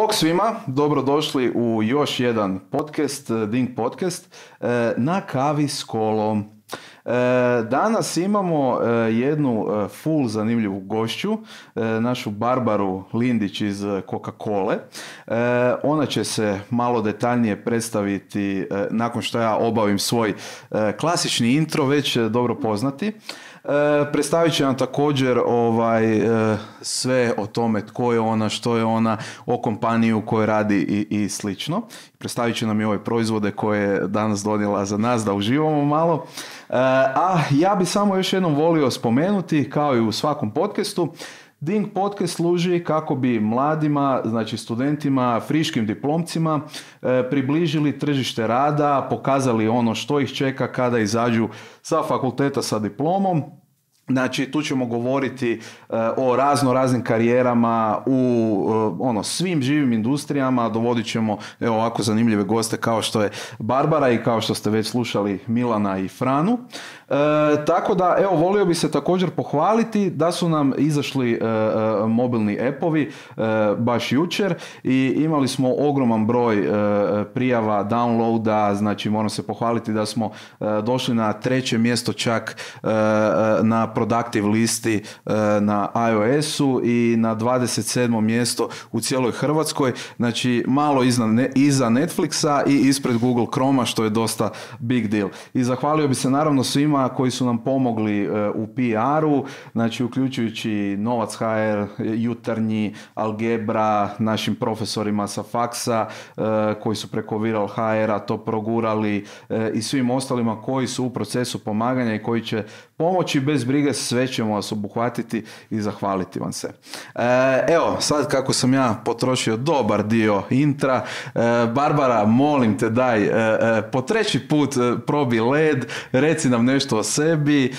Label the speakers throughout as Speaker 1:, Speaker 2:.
Speaker 1: Bog svima, dobrodošli u još jedan podcast, Ding podcast, na kavi s kolom. Danas imamo jednu full zanimljivu gošću, našu Barbaru Lindić iz Coca-Cole. Ona će se malo detaljnije predstaviti nakon što ja obavim svoj klasični intro, već dobro poznati. Predstavit će nam također sve o tome tko je ona, što je ona, o kompaniji u kojoj radi i slično. Predstavit će nam i ove proizvode koje je danas donijela za nas da uživamo malo. A ja bi samo još jednom volio spomenuti, kao i u svakom podcastu, Ding podcast služi kako bi mladima, znači studentima, friškim diplomcima približili tržište rada, pokazali ono što ih čeka kada izađu sa fakulteta sa diplomom. Znači, tu ćemo govoriti o raznim karijerama u svim živim industrijama. Dovodit ćemo ovako zanimljive goste kao što je Barbara i kao što ste već slušali Milana i Franu. Tako da, volio bi se također pohvaliti da su nam izašli mobilni appovi baš jučer i imali smo ogroman broj prijava, downloada, znači moram se pohvaliti da smo došli na 3. mjesto čak na productive listi na iOS-u i na 27. mjesto u cijeloj Hrvatskoj, znači malo iza Netflixa i ispred Google Chroma, što je dosta big deal. I zahvalio bi se naravno svima koji su nam pomogli u PR-u, znači uključujući Novac HR, Jutarnji, Algebra, našim profesorima sa faksa koji su preko Viral HR-a to progurali i svim ostalima koji su u procesu pomaganja i koji će pomoći. Bez brige, sve ćemo vas obuhvatiti i zahvaliti vam se. Sad kako sam ja potrošio dobar dio intra, Barbara, molim te daj, po 3. put probi led, reci nam nešto o sebi,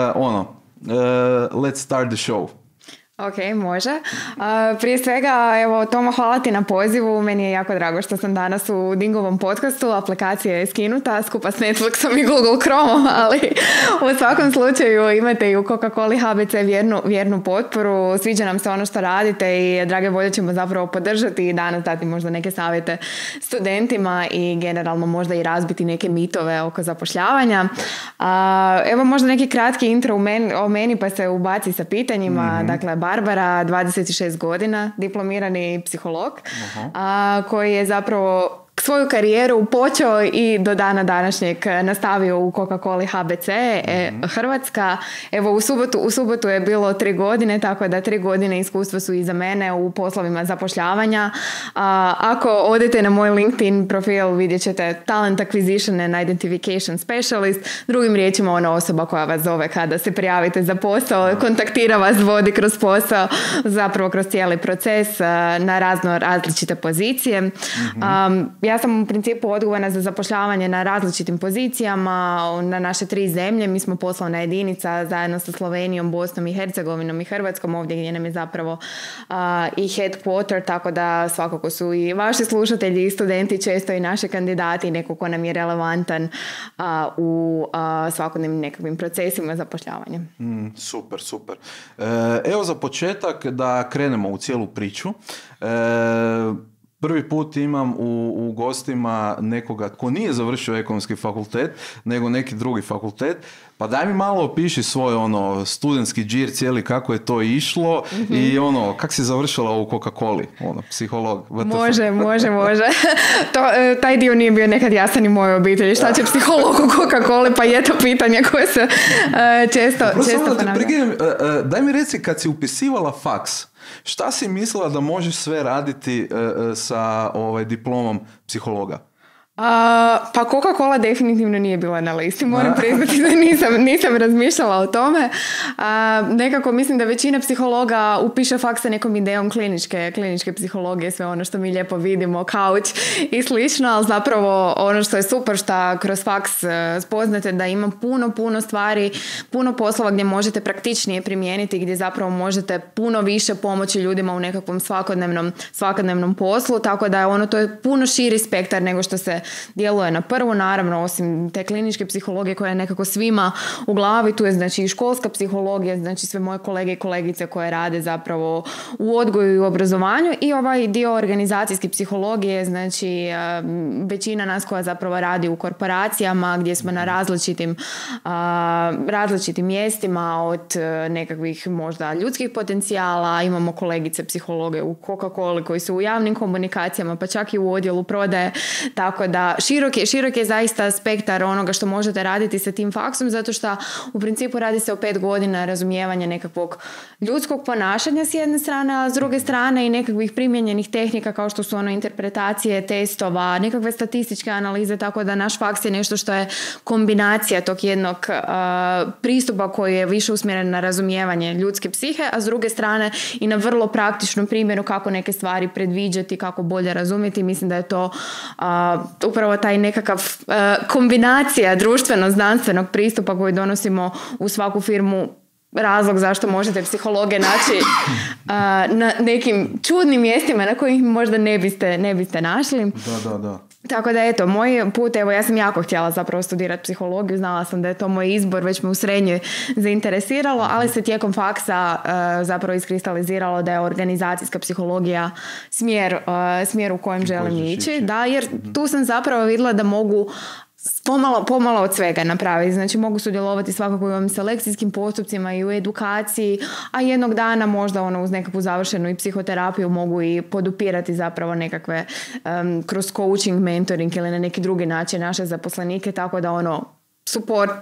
Speaker 1: let's start the show.
Speaker 2: Ok, može. Prije svega, Toma, hvala ti na pozivu. Meni je jako drago što sam danas u Dingovom podcastu. Aplikacija je skinuta skupa s Netflixom i Google Chromom, ali u svakom slučaju imate i u Coca-Coli HBC vjernu potporu. Sviđa nam se ono što radite i drage volje ćemo zapravo podržati i danas dati možda neke savjete studentima i generalno možda i razbiti neke mitove oko zapošljavanja. Evo možda neki kratki intro o meni pa se ubaci sa pitanjima. Dakle, Barbara, 26 godina, diplomirani psiholog, koji je zapravo svoju karijeru počeo i do dana današnjeg nastavio u Coca-Coli HBC Hrvatska. U subotu je bilo 3 godine, tako da 3 godine iskustva su iza mene u poslovima zapošljavanja. Ako odete na moj LinkedIn profil, vidjet ćete Talent Acquisition and Identification Specialist. Drugim riječima, ona osoba koja vas zove kada se prijavite za posao, kontaktira vas, vodi kroz posao, zapravo kroz cijeli proces na različite pozicije. Ja sam u principu odgovorna za zapošljavanje na različitim pozicijama na naše 3 zemlje. Mi smo poslovna jedinica zajedno sa Slovenijom, Bosnom i Hercegovinom i Hrvatskom, ovdje gdje nam je zapravo i headquarter, tako da svakako su i vaši slušatelji i studenti često i naši kandidati, neko ko nam je relevantan u svakodnevnim nekakvim procesima zapošljavanja.
Speaker 1: Super. Za početak da krenemo u cijelu priču. Prvi put imam u gostima nekoga ko nije završio ekonomski fakultet, nego neki drugi fakultet. Pa daj mi malo opiši svoj studentski džir cijeli, kako je to išlo i kako si završila u Coca-Coli, psiholog.
Speaker 2: Može. Taj dio nije bio nekad jasan i mojoj obitelji. Šta će psiholog u Coca-Coli? Pa je to pitanje koje se često ponavlja.
Speaker 1: Daj mi reci, kad si upisivala faks, šta si mislila da možeš sve raditi sa diplomom psihologa?
Speaker 2: Pa Coca-Cola definitivno nije bila na listi, moram priznati da nisam razmišljala o tome. Nekako mislim da većina psihologa upiše faks sa nekom idejom kliničke psihologije, sve ono što mi lijepo vidimo, kauč i slično, ali zapravo ono što je super što kroz faks spoznate da ima puno stvari, puno poslova gdje možete praktičnije primijeniti, gdje zapravo možete puno više pomoći ljudima u nekakvom svakodnevnom poslu, tako da to je puno širi spektar nego što se djeluje na prvu, naravno osim te kliničke psihologije koja je nekako svima u glavi, tu je znači i školska psihologija, znači sve moje kolege i kolegice koje rade zapravo u odgoju i obrazovanju i ovaj dio organizacijske psihologije, znači većina nas koja zapravo radi u korporacijama gdje smo na različitim mjestima od nekakvih možda ljudskih potencijala, imamo kolegice psihologe u Coca-Coli koji su u javnim komunikacijama, pa čak i u odjelu prodaje, tako da širok je zaista spektar onoga što možete raditi sa tim faksom, zato što u principu radi se o 5 godina razumijevanja nekakvog ljudskog ponašanja s jedne strane, a s druge strane i nekakvih primijenjenih tehnika kao što su interpretacije testova, nekakve statističke analize, tako da naš faks je nešto što je kombinacija tog jednog pristupa koji je više usmjeren na razumijevanje ljudske psihe, a s druge strane i na vrlo praktičnom primjeru kako neke stvari predviđati, kako bolje razumjeti. Mislim da je to upravo taj nekakav kombinacija društveno-znanstvenog pristupa koji donosimo u svaku firmu, razlog zašto možete psihologe naći na nekim čudnim mjestima na kojih možda ne biste našli.
Speaker 1: Da.
Speaker 2: Tako da eto, moj put, evo ja sam jako htjela zapravo studirati psihologiju, znala sam da je to moj izbor, već me u srednjoj zainteresiralo, ali se tijekom faksa zapravo iskristaliziralo da je organizacijska psihologija smjer u kojem želim ići. Da, jer tu sam zapravo vidjela da mogu pomalo od svega napraviti. Znači mogu sudjelovati svakako u ovim selekcijskim postupcima i u edukaciji, a jednog dana možda uz nekakvu završenu i psihoterapiju mogu i podupirati zapravo nekakve kroz coaching, mentoring ili na neki drugi način naše zaposlenike, tako da support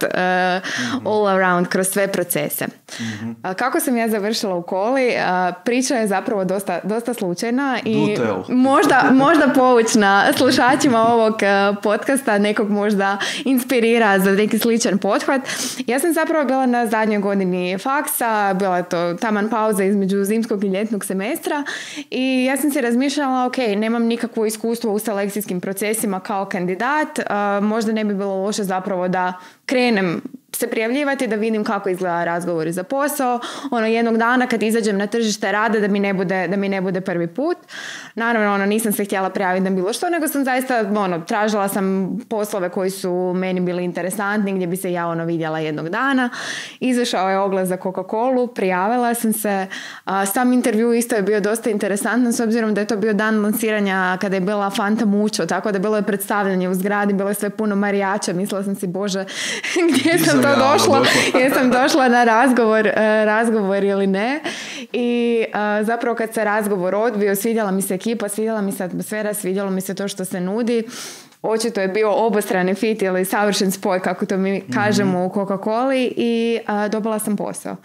Speaker 2: all around kroz sve procese. Kako sam ja završila u Koli? Priča je zapravo dosta slučajna i možda poučna slušačima ovog podcasta, nekog možda inspirira za neki sličan pothvat. Ja sam zapravo bila na zadnjoj godini faksa, bila je to taman pauza između zimskog i ljetnog semestra i ja sam si razmišljala, ok, nemam nikakvo iskustvo u selekcijskim procesima kao kandidat, možda ne bi bilo loše zapravo da krenem se prijavljivati, da vidim kako izgleda razgovori za posao. Jednog dana kad izađem na tržište rada da mi ne bude prvi put. Naravno, nisam se htjela prijaviti na bilo što, nego sam zaista tražila sam poslove koji su meni bili interesantni, gdje bi se ja vidjela jednog dana. Izašao je oglas za Coca-Colu, prijavila sam se. Sam intervju isto je bio dosta interesantan, s obzirom da je to bio dan lansiranja kada je bila Fanta Mucho, tako da bilo je predstavljanje u zgradi, bilo je sve puno marijača. Mislila sam si, Bože, gdje sam to došla? Jesam došla na razgovor ili ne? I zapravo kad se razgovor odvio, svidjela mi se ekipa, svidjela mi se atmosfera, svidjelo mi se to što se nudi. Očito je bio obostrani fit ili savršen spoj, kako to mi kažemo u Coca-Coli, i dobila sam posao.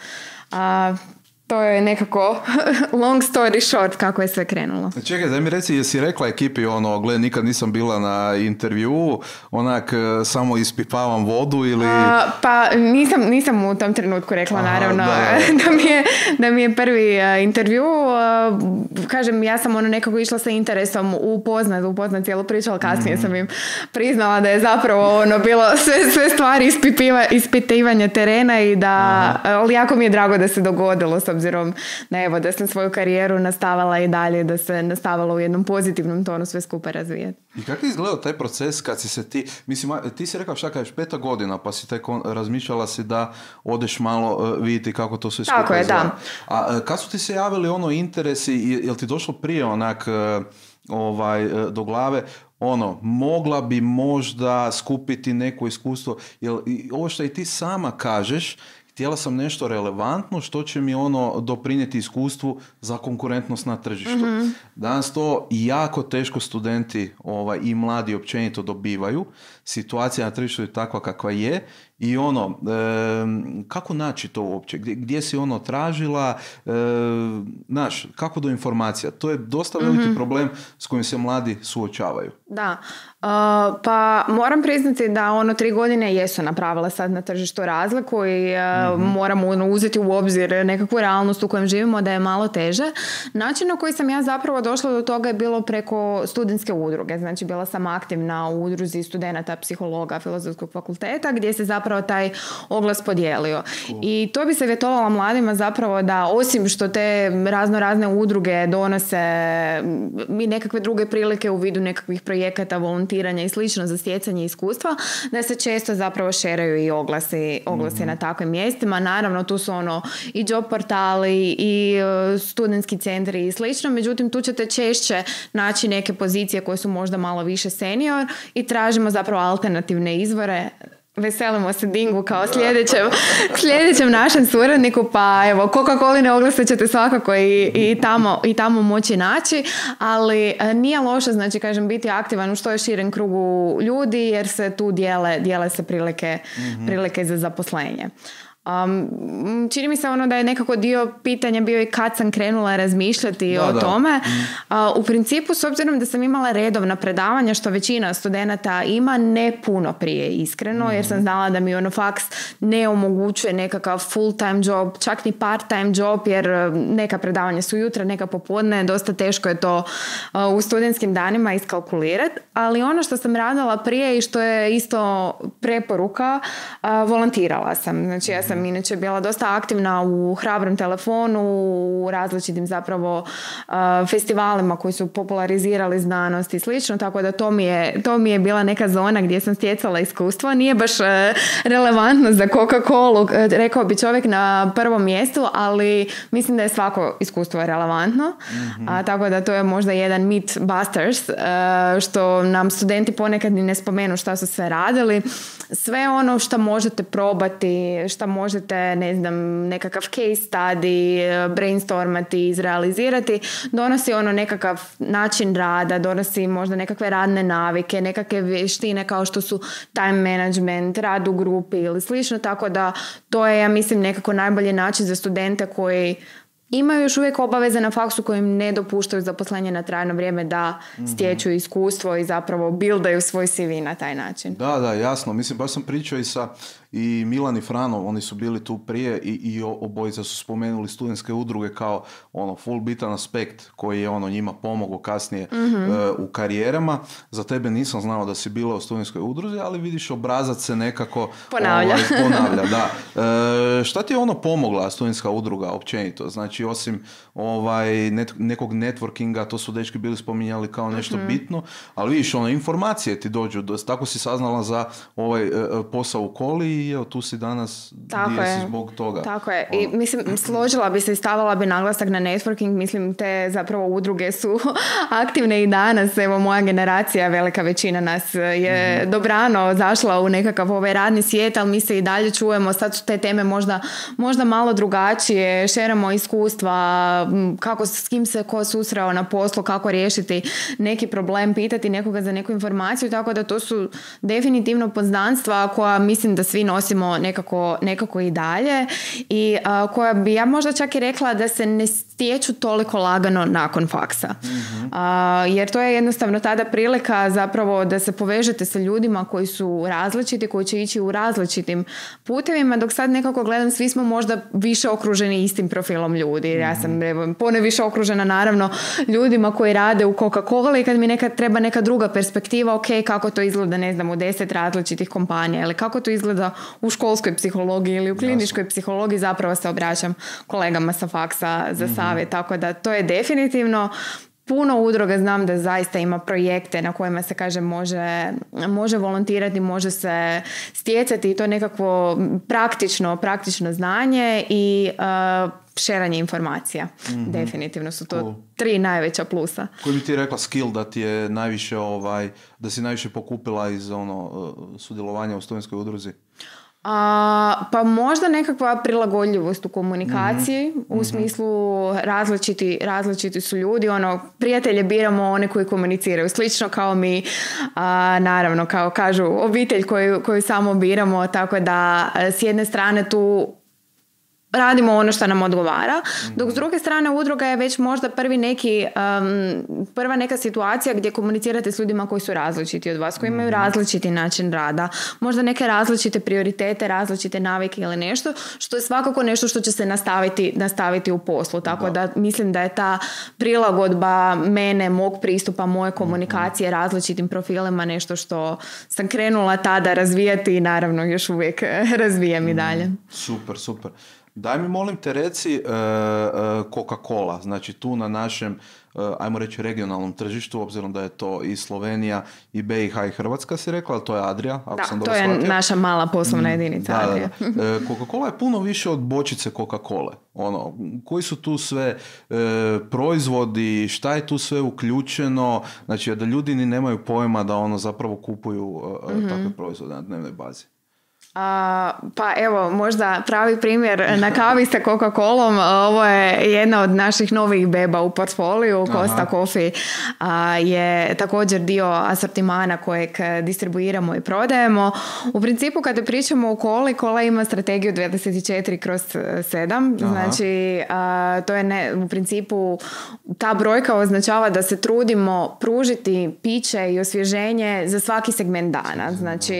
Speaker 2: To je nekako long story short kako je sve krenulo.
Speaker 1: Čekaj, da mi reci, jesi rekla ekipi gle, nikad nisam bila na intervju, samo ispipavam vodu ili...
Speaker 2: Pa nisam u tom trenutku rekla, naravno, da mi je prvi intervju. Kažem, ja sam nekako išla sa interesom upoznat cijelu priču, ali kasnije sam im priznala da je zapravo bilo sve stvari ispitivanja terena i da, ali jako mi je drago da se dogodilo, s obzirom da sam svoju karijeru nastavila i dalje, da se nastavila u jednom pozitivnom tonu sve skupa razvijati.
Speaker 1: I kako je izgledao taj proces kad si se ti si rekao šta kažeš, 5. godina, pa si tek razmišljala si da odeš malo vidjeti kako to sve skupa izgleda.
Speaker 2: Tako je, da.
Speaker 1: A kad su ti se javili interesi, jel ti došlo prije do glave, mogla bi možda skupiti neko iskustvo, jel ovo što i ti sama kažeš, htjela sam nešto relevantno što će mi doprinijeti iskustvu za konkurentnost na tržištu. Mm-hmm. Danas to jako teško studenti i mladi općenito dobivaju. Situacija na tržištu je takva kakva je i kako naći to uopće? Gdje si tražila? Kako do informacija? To je dosta veliki problem s kojim se mladi suočavaju.
Speaker 2: Da. Pa moram priznati da 3 godine jesu napravile sad na tržištu razliku i moramo uzeti u obzir nekakvu realnost u kojem živimo, da je malo teže. Način na koji sam ja zapravo došla do toga je bilo preko studentske udruge. Znači bila sam aktivna u udruzi studenata psihologa Filozofskog fakulteta, gdje se zapravo zapravo taj oglas podijelio. I to bi savjetovala mladima zapravo da osim što te razne udruge donose i nekakve druge prilike u vidu nekakvih projekata, volontiranja i slično za stjecanje iskustva, da se često zapravo šeraju i oglasi na takvim mjestima. Naravno, tu su i job portali i studentski centri i slično, međutim tu ćete češće naći neke pozicije koje su možda malo više senior i tražimo zapravo alternativne izvore. Veselimo se Dingu kao sljedećem našem suradniku, pa evo, Coca-Coline oglase ćete svakako i tamo moći naći, ali nije loše, znači kažem, biti aktivan u što je širem krugu ljudi, jer se tu dijele se prilike za zaposlenje. Čini mi se da je nekako dio pitanja bio i kad sam krenula razmišljati o tome. U principu, s obzirom da sam imala redovna predavanja, što većina studenata ima, ne puno prije, iskreno, jer sam znala da mi faks ne omogućuje nekakav full time job, čak ni part time job, jer neka predavanja su jutra, neka popodne, dosta teško je to u studentskim danima iskalkulirati, ali ono što sam radila prije i što je isto preporuka, volontirala sam. Znači ja sam inače bila dosta aktivna u Hrabrom telefonu, u različitim zapravo festivalima koji su popularizirali znanost i slično, tako da to mi je bila neka zona gdje sam stjecala iskustvo. Nije baš relevantno za Coca-Colu, rekao bi čovjek na prvom mjestu, ali mislim da je svako iskustvo relevantno. Tako da to je možda jedan myth busters, što nam studenti ponekad ni ne spomenu šta su sve radili. Sve ono što možete probati, što možete, ne znam, nekakav case study, brainstormati, izrealizirati, donosi nekakav način rada, donosi možda nekakve radne navike, nekakve vještine kao što su time management, rad u grupi ili slično, tako da to je, ja mislim, nekako najbolji način za studente koji imaju još uvijek obaveze na faksu koji im ne dopuštaju zaposlenje na trajno vrijeme da stječu iskustvo i zapravo buildaju svoj CV na taj način.
Speaker 1: Da, jasno. Mislim, baš sam pričao i Milan i Frano, oni su bili tu prije i obojica su spomenuli studentske udruge kao full bitan aspekt koji je njima pomogao kasnije u karijerama. Za tebe nisam znao da si bila u studentskoj udruzi, ali vidiš, obrazac se nekako ponavlja. Da. Šta ti je pomogla studentska udruga općenito? Znači, osim nekog networkinga, to su dečki bili spominjali kao nešto bitno, ali vidiš, informacije ti dođu, tako si saznala za ovaj posao u Koli i evo, tu si danas, gdje si zbog toga.
Speaker 2: Tako je. I mislim, složila bi se i stavila bi naglasak na networking. Mislim, te zapravo udruge su aktivne i danas. Evo, moja generacija, velika većina nas je dobrano zašla u nekakav radni svijet, ali mi se i dalje čujemo. Sad su te teme možda malo drugačije. Šeramo iskustva, kako, s kim se ko susreo na poslu, kako riješiti neki problem, pitati nekoga za neku informaciju. Tako da to su definitivno poznanstva koja mislim da svi nosimo nekako i dalje i koja bi ja možda čak i rekla da se ne stječu toliko lagano nakon faksa. Jer to je jednostavno tada prilika zapravo da se povežete sa ljudima koji su različiti, koji će ići u različitim putevima, dok sad nekako gledam, svi smo možda više okruženi istim profilom ljudi. Ja sam poneviše okružena naravno ljudima koji rade u Coca-Cola i kad mi treba neka druga perspektiva, ok, kako to izgleda, ne znam, u 10 različitih kompanija ili kako to izgleda u školskoj psihologiji ili u kliničkoj psihologiji, zapravo se obraćam kolegama sa faksa za savjet, tako da to je definitivno. Puno udruga znam da zaista ima projekte na kojima se, kaže, može volontirati, može se stjecati i to nekakvo praktično znanje i šeranje informacija. Definitivno su to 3 najveća plusa.
Speaker 1: Koji bi ti rekla skill da ti je najviše, da si najviše pokupila iz sudjelovanja u studentskoj udruzi?
Speaker 2: Pa možda nekakva prilagodljivost u komunikaciji, u smislu različiti su ljudi, prijatelje biramo one koji komuniciraju, slično kao mi, naravno, kao kažu, obitelj koju samo biramo, tako da s jedne strane tu radimo ono što nam odgovara, dok s druge strane udruga je već možda prva neka situacija gdje komunicirate s ljudima koji su različiti od vas, koji imaju različiti način rada, možda neke različite prioritete, različite navike ili nešto, što je svakako nešto što će se nastaviti u poslu. Tako da mislim da je ta prilagodba mene, mog pristupa, moje komunikacije različitim profilima nešto što sam krenula tada razvijati i naravno još uvijek razvijem i dalje.
Speaker 1: Super. Daj mi molim te reci Coca-Cola, znači tu na našem, ajmo reći regionalnom tržištu, obzirom da je to i Slovenija, i BiH i Hrvatska si rekla, ali to je Adria, ako sam dobro shvatio.
Speaker 2: To je naša mala poslovna jedinica Adria.
Speaker 1: Coca-Cola je puno više od bočice Coca-Cola. Koji su tu sve proizvodi, šta je tu sve uključeno, znači da ljudi ni nemaju pojma da zapravo kupuju takve proizvode na dnevnoj bazi.
Speaker 2: Pa evo, možda pravi primjer na kavi sa Coca-Colom. Ovo je jedna od naših novih beba u portfoliju. Costa Coffee je također dio asortimana kojeg distribuiramo i prodajemo. U principu kada pričamo o koli, kola ima strategiju 24/7. Znači to je u principu ta brojka označava da se trudimo pružiti piće i osvježenje za svaki segment dana. Znači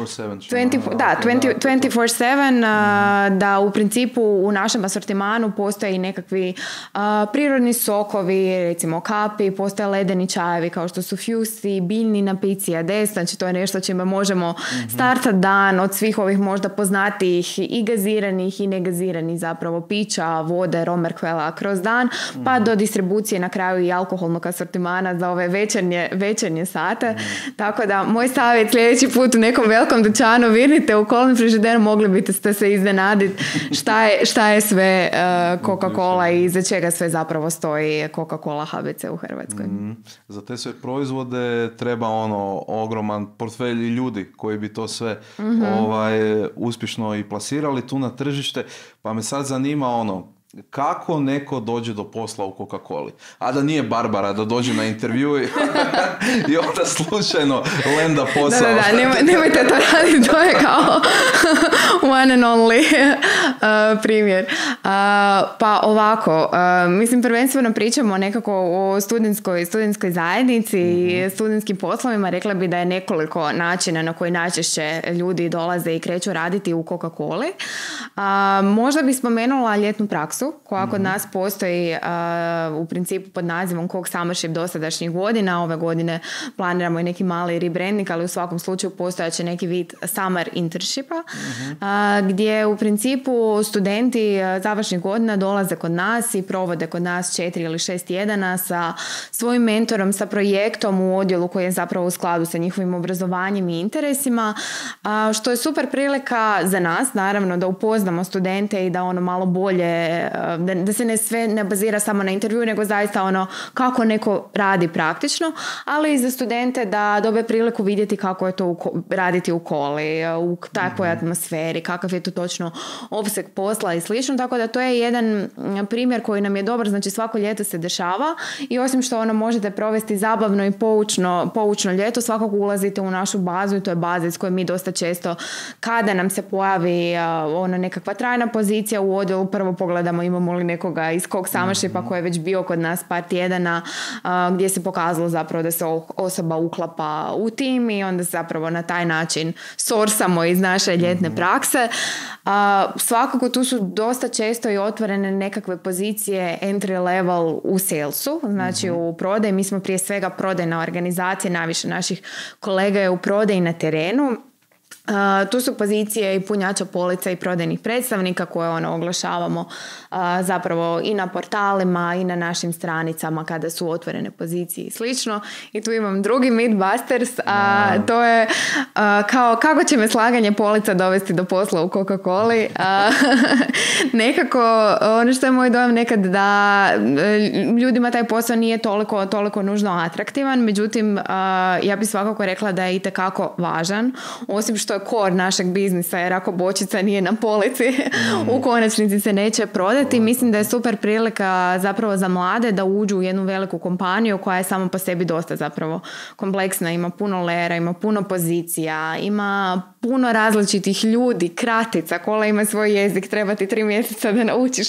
Speaker 2: 24/7, da u principu u našem asortimanu postoje i nekakvi prirodni sokovi, recimo kapi, postoje ledeni čajevi kao što su Fusi, biljni napici, ades, znači to je nešto čime možemo startati dan od svih ovih možda poznatijih i gaziranih i negaziranih zapravo pića, vode, romerkvela kroz dan, pa do distribucije na kraju i alkoholnog asortimana za ove večernje sate. Tako da moj savjet sljedeći put u nekom velikom dućanu virnite u kolni frižider, mogli biste se iznenaditi šta je sve Coca-Cola i za čega sve zapravo stoji Coca-Cola HBC u Hrvatskoj.
Speaker 1: Za te sve proizvode treba ogroman portfelj ljudi koji bi to sve uspješno i plasirali tu na tržište, pa me sad zanima kako neko dođe do posla u Coca-Coli, a da nije Barbara, da dođe na intervju i onda slučajno lenda posao.
Speaker 2: Nemojte to raditi, to je kao one and only primjer. Pa ovako, mislim prvenstveno pričamo nekako o studentskoj zajednici i studentskim poslovima. Rekla bi da je nekoliko načina na koji najčešće ljudi dolaze i kreću raditi u Coca-Coli. Možda bi spomenula ljetnu praksu koja kod nas postoji u principu pod nazivom Coke Summership dosadašnjih godina. Ove godine planiramo i neki mali rebranding, ali u svakom slučaju postojaće neki vid summer internshipa gdje u principu studenti završnih godina dolaze kod nas i provode kod nas 4 ili 6 tjedana sa svojim mentorom, sa projektom u odjelu koji je zapravo u skladu sa njihovim obrazovanjem i interesima, što je super prilika za nas, naravno, da upoznamo studente i da malo bolje, da se sve ne bazira samo na intervju, nego zaista kako neko radi praktično, ali i za studente da dobe priliku vidjeti kako je to raditi u koli, u takvoj atmosferi, kakav je to točno opseg posla i slično, tako da to je jedan primjer koji nam je dobar, znači svako ljeto se dešava i osim što možete provesti zabavno i poučno ljeto, svakako ulazite u našu bazu i to je baza iz koje mi dosta često kada nam se pojavi nekakva trajna pozicija u odjelu, prvo pogledamo imamo li nekoga iz Coke Summershipa koji je već bio kod nas par tjedana gdje se pokazalo zapravo da se osoba uklapa u tim i onda zapravo na taj način sorsamo iz naše ljetne prakse. Svakako tu su dosta često i otvorene nekakve pozicije entry level u salesu, znači u prodaji. Mi smo prije svega prodajna organizacija, najviše naših kolega je u prodaji na terenu. Tu su pozicije i punjača polica i prodajnih predstavnika koje oglašavamo zapravo i na portalima i na našim stranicama kada su otvorene pozicije i slično. I tu imam drugi Mythbusters, to je kako će me slaganje polica dovesti do posla u Coca-Coli. Nekako, što je moj dojam nekad da ljudima taj posao nije toliko nužno atraktivan, međutim ja bih svakako rekla da je itekako važan, osim što je core našeg biznisa, jer ako bočica nije na polici, u konačnici se neće prodati. Mislim da je super prilika zapravo za mlade da uđu u jednu veliku kompaniju koja je samo po sebi dosta zapravo kompleksna, ima puno lera, ima puno pozicija, ima puno različitih ljudi, kratica, kola ima svoj jezik, treba ti 3 mjeseca da naučiš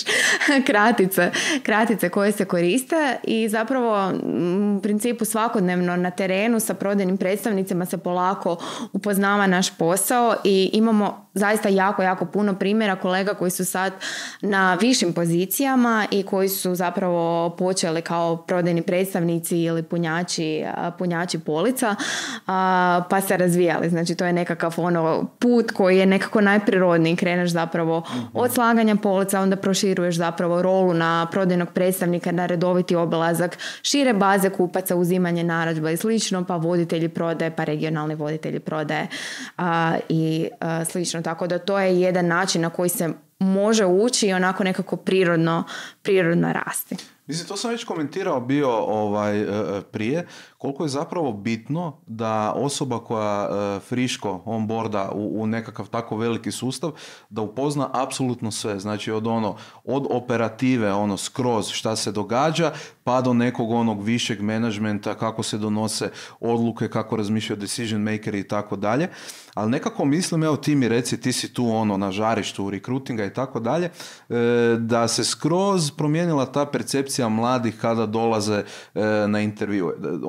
Speaker 2: kratice koje se koriste i zapravo u principu svakodnevno na terenu sa prodajnim predstavnicima se polako upoznava naš posao i imamo zaista jako, jako puno primjera kolega koji su sad na višim pozicijama i koji su zapravo počeli kao prodajni predstavnici ili punjači polica, pa se razvijali. Znači to je nekakav put koji je nekako najprirodniji. Kreneš zapravo od slaganja polica, onda proširuješ zapravo rolu na prodajnog predstavnika, na redoviti obilazak šire baze kupaca, uzimanje narudžba i slično, pa voditelji prodaje, pa regionalni voditelji prodaje i slično. Tako da to je jedan način na koji se može ući i onako nekako prirodno rasti.
Speaker 1: Mislim, to sam već komentirao bio prije, koliko je zapravo bitno da osoba koja friško onboarda u nekakav tako veliki sustav, da upozna apsolutno sve. Znači od operative skroz šta se događa, pa do nekog višeg menadžmenta, kako se donose odluke, kako razmišljaju decision makeri i tako dalje. Ali nekako mislim, evo ti mi reci, ti si tu na žarištu rekrutinga i tako dalje, da se skroz promijenila ta percepcija mladih kada dolaze na intervjue.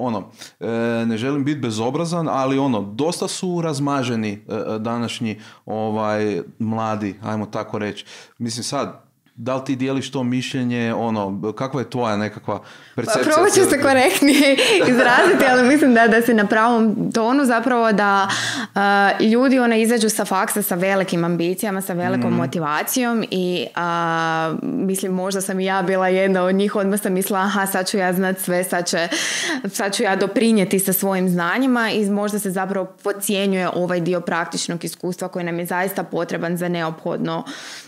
Speaker 1: Ne želim biti bezobrazan, ali dosta su razmaženi današnji mladi, ajmo tako reći. Mislim sad, da li ti dijeliš to mišljenje, kakva je tvoja nekakva percepcija?
Speaker 2: Probat ću se korektnije izraziti, ali mislim da si na pravom tonu zapravo da ljudi izađu sa faksa sa velikim ambicijama, sa velikom motivacijom i mislim možda sam i ja bila jedna od njih, odmah sam mislila sad ću ja znat sve, sad ću ja doprinijeti sa svojim znanjima i možda se zapravo podcjenjuje ovaj dio praktičnog iskustva koji nam je zaista potreban za neophodno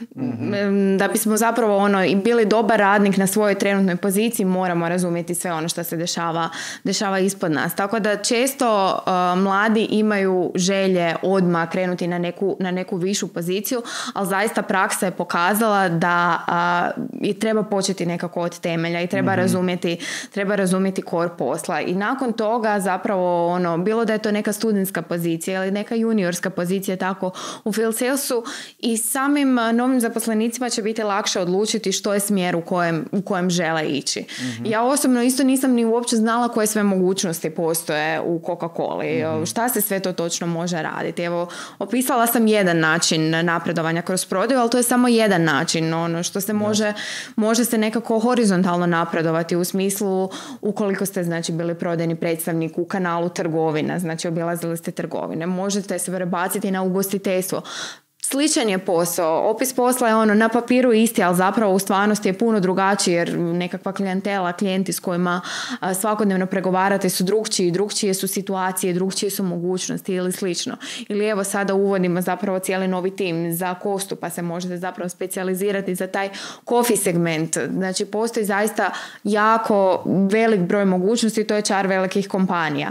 Speaker 2: da bismo zapravo i bili dobar radnik na svojoj trenutnoj poziciji, moramo razumjeti sve ono što se dešava ispod nas. Tako da često mladi imaju želje odmah krenuti na neku višu poziciju, ali zaista praksa je pokazala da i treba početi nekako od temelja i treba razumjeti core posla. I nakon toga zapravo bilo da je to neka studentska pozicija ili neka juniorska pozicija tako u field salesu i samim novim zaposlenicima će biti lakše odlučiti što je smjer u kojem žele ići. Ja osobno isto nisam ni uopće znala koje sve mogućnosti postoje u Coca-Coli, šta se sve to točno može raditi. Evo, opisala sam jedan način napredovanja kroz prodaju, ali to je samo jedan način. Što se može se nekako horizontalno napredovati u smislu ukoliko ste znači bili prodajni predstavnik u kanalu trgovina, znači obilazili ste trgovine, možete se prebaciti na ugostiteljstvo. Sličan je posao, opis posla je na papiru isti, ali zapravo u stvarnosti je puno drugačiji jer nekakva klijentela, klijenti s kojima svakodnevno pregovarate su drugčije su situacije, drugčije su mogućnosti ili slično. Ili evo sada uvodimo zapravo cijeli novi tim za kostu pa se možete zapravo specijalizirati za taj coffee segment. Znači postoji zaista jako velik broj mogućnosti, to je čar velikih kompanija.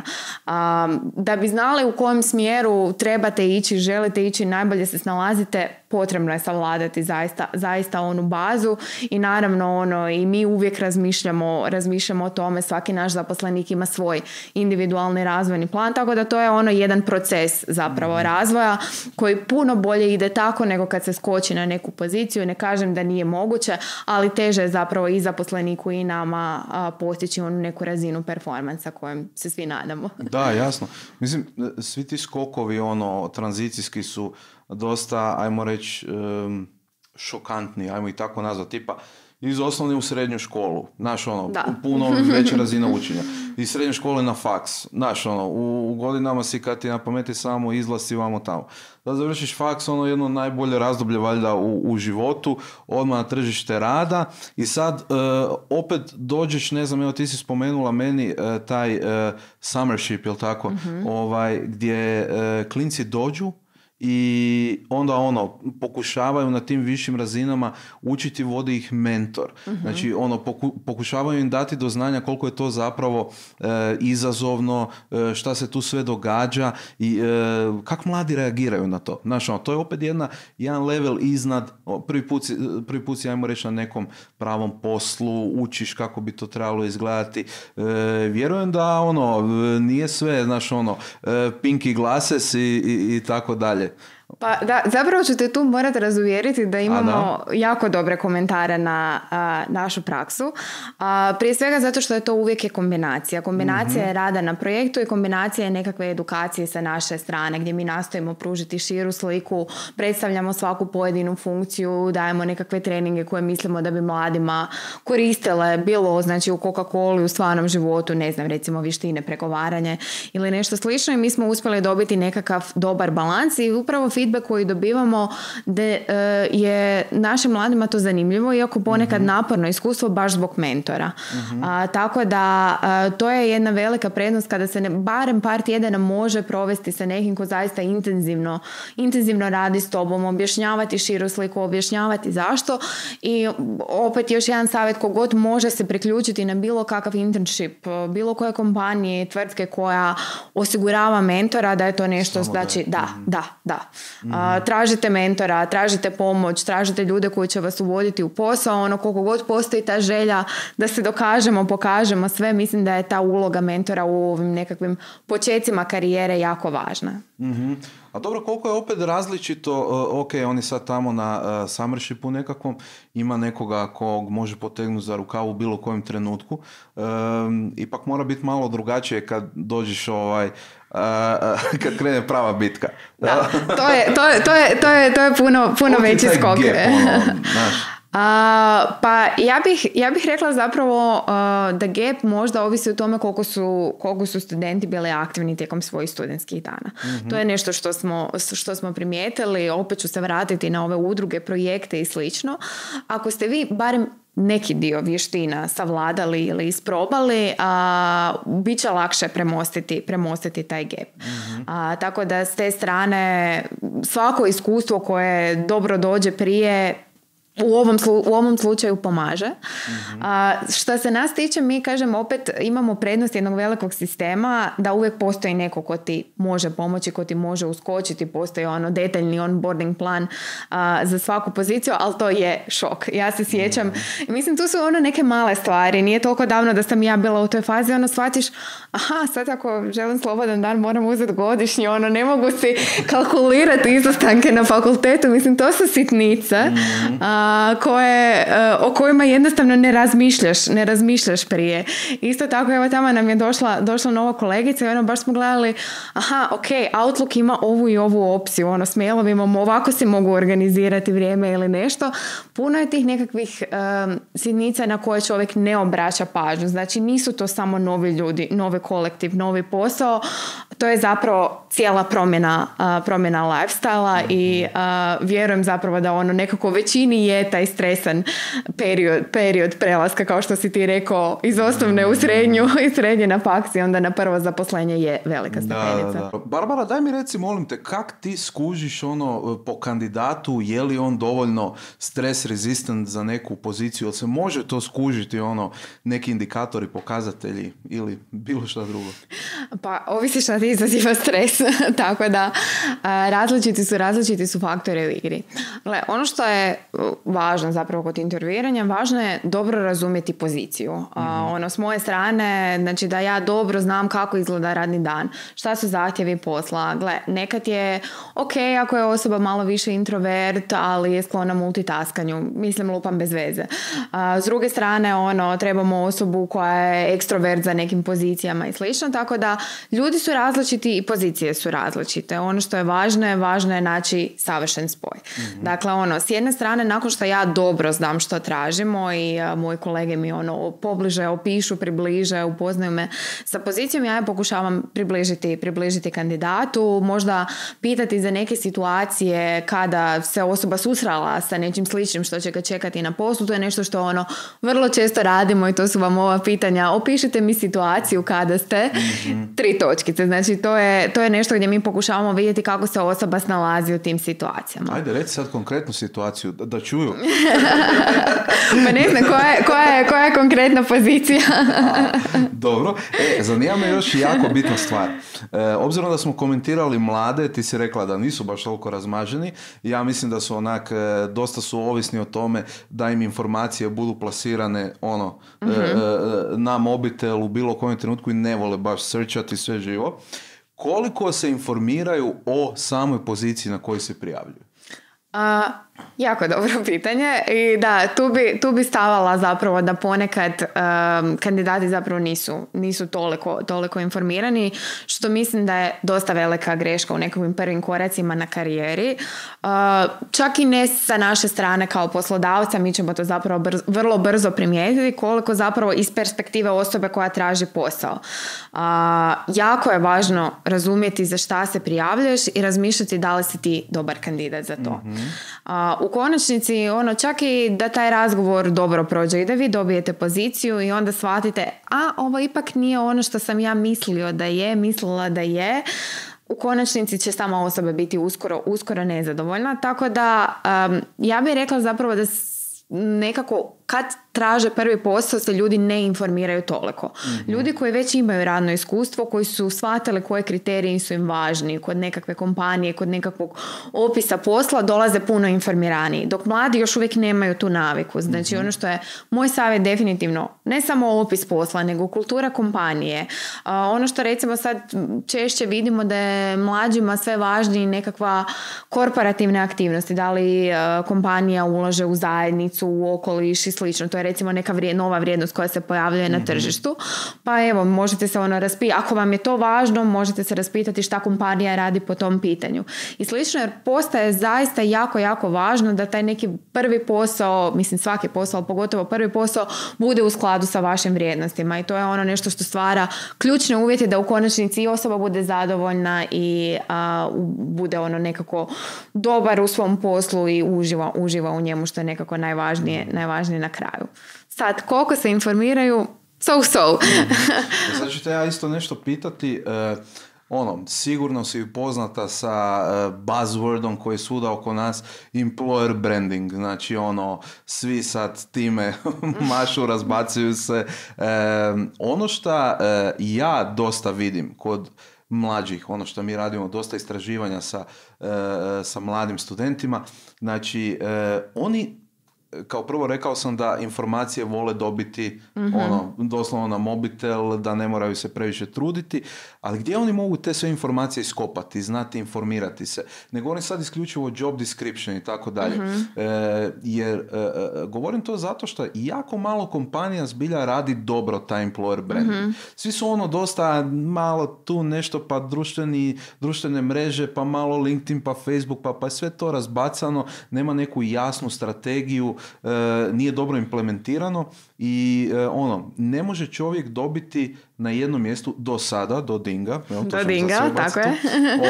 Speaker 2: Da bi znali u kojem smjeru trebate ići, želite ići, najbolje se snalazite, potrebno je savladati zaista onu bazu i naravno i mi uvijek razmišljamo o tome, svaki naš zaposlenik ima svoj individualni razvojni plan, tako da to je jedan proces zapravo razvoja koji puno bolje ide tako nego kad se skoči na neku poziciju. Ne kažem da nije moguće, ali teže je zapravo i zaposleniku i nama postići onu neku razinu performansa kojem se svi nadamo.
Speaker 1: Da, jasno. Mislim, svi ti skokovi tranzicijski su dosta, ajmo reći, šokantni, ajmo i tako nazvati, tipa iz osnovne u srednju školu, puno veća razina učenja, iz srednje škole na faks, u godinama si kad ti na pameti samo izlaz i vamo tamo. Da završiš faks, jedno najbolje razdoblje valjda u životu, odmah na tržište rada i sad opet dođeš, ne znam, evo ti si spomenula meni taj summership, jel tako, gdje klinci dođu i onda pokušavaju na tim višim razinama učiti, vodi ih mentor. Znači pokušavaju im dati do znanja koliko je to zapravo izazovno, šta se tu sve događa i kako mladi reagiraju na to. Znači, to je opet jedan level iznad, prvi put si, ajmo reći, na nekom pravom poslu, učiš kako bi to trebalo izgledati. Vjerujem da nije sve, pinky glasses i tako dalje. dalje.
Speaker 2: Pa da, zapravo ću te tu morati razuvjeriti da imamo jako dobre komentare na našu praksu. Prije svega zato što je to uvijek je kombinacija. Kombinacija je rada na projektu i kombinacija je nekakve edukacije sa naše strane gdje mi nastojimo pružiti širu sliku, predstavljamo svaku pojedinu funkciju, dajemo nekakve treninge koje mislimo da bi mladima koristile, bilo znači u Coca-Coli, u stvarnom životu, ne znam, recimo vještine, pregovaranje ili nešto slično i mi smo uspjeli dobiti nekakav dobar balans i upravo feedback koji dobivamo da je našim mladima to zanimljivo, iako ponekad naporno iskustvo baš zbog mentora. Tako da to je jedna velika prednost kada se barem par tjedana može provesti sa nekim ko zaista intenzivno radi s tobom, objašnjavati širu sliku, objašnjavati zašto i opet još jedan savjet, kogod može se priključiti na bilo kakav internship, bilo koje kompanije, tvrtke koja osigurava mentora, da je to nešto, znači da. Tražite mentora, tražite pomoć, tražite ljude koji će vas uvoditi u posao, koliko god postoji ta želja da se dokažemo, pokažemo sve, mislim da je ta uloga mentora u ovim nekakvim počecima karijere jako važna.
Speaker 1: A dobro, koliko je opet različito, ok, on je sad tamo na summershipu nekakvom, ima nekoga kog može potegnuti za rukavu u bilo kojem trenutku, ipak mora biti malo drugačije kad dođeš kad krene prava bitka.
Speaker 2: Da, to je puno veći skok. Pa ja bih rekla zapravo da gap možda ovisi o tome koliko su studenti bili aktivni tijekom svojih studentskih dana. To je nešto što smo primijetili, opet ću se vratiti na ove udruge, projekte i slično. Ako ste vi barem neki dio vještina savladali ili isprobali, bit će lakše premostiti taj gap. Tako da s te strane svako iskustvo koje dobro dođe prije u ovom slučaju pomaže. Što se nas tiče, mi kažem opet imamo prednost jednog velikog sistema da uvijek postoji neko ko ti može pomoći, ko ti može uskočiti, postoji detaljni onboarding plan za svaku poziciju, ali to je šok. Ja se sjećam, mislim tu su neke male stvari, nije toliko davno da sam ja bila u toj fazi, shvatiš, sad ako želim slobodan dan moram uzeti godišnji, ne mogu si kalkulirati izostanke na fakultetu, mislim to su sitnice o kojima jednostavno ne razmišljaš prije. Isto tako, evo tamo nam je došla nova kolegica i baš smo gledali, Outlook ima ovu i ovu opciju, s mailovima ovako se mogu organizirati vrijeme ili nešto. Puno je tih nekakvih sitnica na koje čovjek ne obraća pažnju. Znači nisu to samo novi ljudi, novi kolektiv, novi posao. To je zapravo cijela promjena lifestyle-a i vjerujem zapravo da nekako većini je taj stresan period prelaska, kao što si ti rekao, iz osnovne u srednju i srednje na faks i onda na prvo zaposlenje je velika stepenica.
Speaker 1: Da. Barbara, daj mi reci, molim te, kak ti skužiš po kandidatu, je li on dovoljno stres resistant za neku poziciju, ili se može to skužiti neki indikatori, pokazatelji ili bilo šta drugo?
Speaker 2: Pa ovisi šta ti izaziva stres, tako da različiti su faktori u igri. Gle, ono što je važno zapravo kod intervjuiranja, važno je dobro razumjeti poziciju. S moje strane, znači da ja dobro znam kako izgleda radni dan, šta su zahtjevi posla. Gle, nekad je ok ako je osoba malo više introvert, ali je sklona multitaskanju, mislim lupam bez veze. S druge strane, trebamo osobu koja je ekstrovert za nekim pozicijama i slično, tako da ljudi su različiti i pozicije su različite. Ono što je važno je naći savršen spoj. Dakle, s jedne strane, nakon što ja dobro znam što tražimo i moji kolege mi pobliže opišu, približe, upoznaju me sa pozicijom, ja je pokušavam približiti kandidatu, možda pitati za neke situacije kada se osoba susrela sa nečim sličnim što će ga čekati na poslu. To je nešto što vrlo često radimo i to su vam ova pitanja. Opišite mi situaciju kada ste 3 točkice. Znači to je nešto gdje mi pokušavamo vidjeti kako se osoba snalazi u tim situacijama.
Speaker 1: Ajde, reci sad konkretnu situaciju da čuju.
Speaker 2: Pa ne znam, koja je konkretna pozicija?
Speaker 1: Dobro. Zanima me još jako bitna stvar. Obzirom da smo komentirali mlade, ti si rekla da nisu baš toliko razmaženi. Ja mislim da su dosta su ovisni o tome da im informacije budu plasirane na mobitel u bilo kojem trenutku i ne vole baš searchati sve živo. koliko se informiraju o samoj poziciji na kojoj se prijavljuju?
Speaker 2: Jako dobro pitanje i da, tu bi stavala zapravo da ponekad kandidati zapravo nisu toliko informirani, što mislim da je dosta velika greška u nekakvim prvim koracima na karijeri. Čak i ne sa naše strane kao poslodavca, mi ćemo to zapravo vrlo brzo primijetiti koliko zapravo iz perspektive osobe koja traži posao. Jako je važno razumjeti za šta se prijavljuješ i razmišljati da li si ti dobar kandidat za to. U konačnici, čak i da taj razgovor dobro prođe i da vi dobijete poziciju i onda shvatite, ovo ipak nije ono što sam ja mislila da je, u konačnici će sama osoba biti uskoro nezadovoljna. Tako da ja bih rekla zapravo da nekako kad traže prvi posao se ljudi ne informiraju toliko. Ljudi koji već imaju radno iskustvo, koji su shvatili koje kriteriji su im važni kod nekakve kompanije, kod nekakvog opisa posla, dolaze puno informiraniji. Dok mladi još uvijek nemaju tu naviku. Znači ono što je moj savjet definitivno, ne samo opis posla, nego kultura kompanije. Ono što recimo sad češće vidimo da je mlađima sve važniji nekakva korporativne aktivnosti. Da li kompanija ulaže u zajednicu, u okoliš i slično. To je recimo neka nova vrijednost koja se pojavljuje na tržištu. Pa evo, možete se raspitati. Ako vam je to važno, možete se raspitati šta kompanija radi po tom pitanju. I slično, jer postaje zaista jako, jako važno da taj neki prvi posao, mislim svaki posao, ali pogotovo prvi posao, bude u skladu sa vašim vrijednostima. I to je nešto što stvara ključne uvjete da u konačnici i osoba bude zadovoljna i bude nekako dobar u svom poslu i uživa u njemu, što je nekako najvažnije na kraju. Sad, koliko se informiraju, so.
Speaker 1: Sad ću te ja isto nešto pitati. Sigurno si upoznata sa buzzwordom koji je svuda oko nas, employer branding. Znači, svi sad time mašu, razbacuju se. Ono što ja dosta vidim kod mlađih, što mi radimo, dosta istraživanja sa mladim studentima, znači, oni, kao prvo rekao sam da informacije vole dobiti doslovno na mobitel, da ne moraju se previše truditi, ali gdje oni mogu te sve informacije iskopati, znati, informirati se? Ne govorim sad isključivo job description i tako dalje. Jer govorim to zato što jako malo kompanija zbilja radi dobro taj employer branding. Svi su dosta malo tu nešto, pa društvene mreže, pa malo LinkedIn, pa Facebook, pa je sve to razbacano, nema neku jasnu strategiju, nije dobro implementirano i ne može čovjek dobiti na jednom mjestu do sada, do Dinga,
Speaker 2: tako je.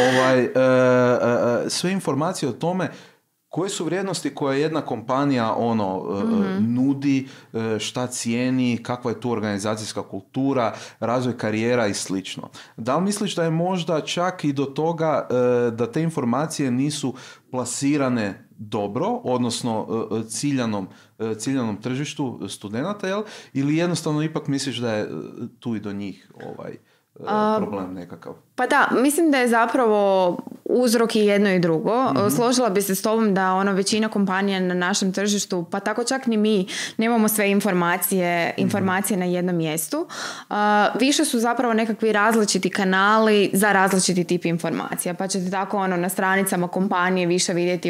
Speaker 1: Sve informacije o tome koje su vrijednosti koje jedna kompanija nudi, šta cijeni, kakva je tu organizacijska kultura, razvoj karijera i slično. Da li misliš da je možda čak i do toga da te informacije nisu plasirane dobro, odnosno ciljanom tržištu studenata, jel? Ili jednostavno ipak misliš da je tu i do njih problem nekakav?
Speaker 2: Pa da, mislim da je zapravo uzrok i jedno i drugo. Složila bi se s tobom da većina kompanija na našem tržištu, pa tako čak ni mi, nemamo sve informacije na jednom mjestu. Više su zapravo nekakvi različiti kanali za različiti tip informacija. Pa ćete tako na stranicama kompanije više vidjeti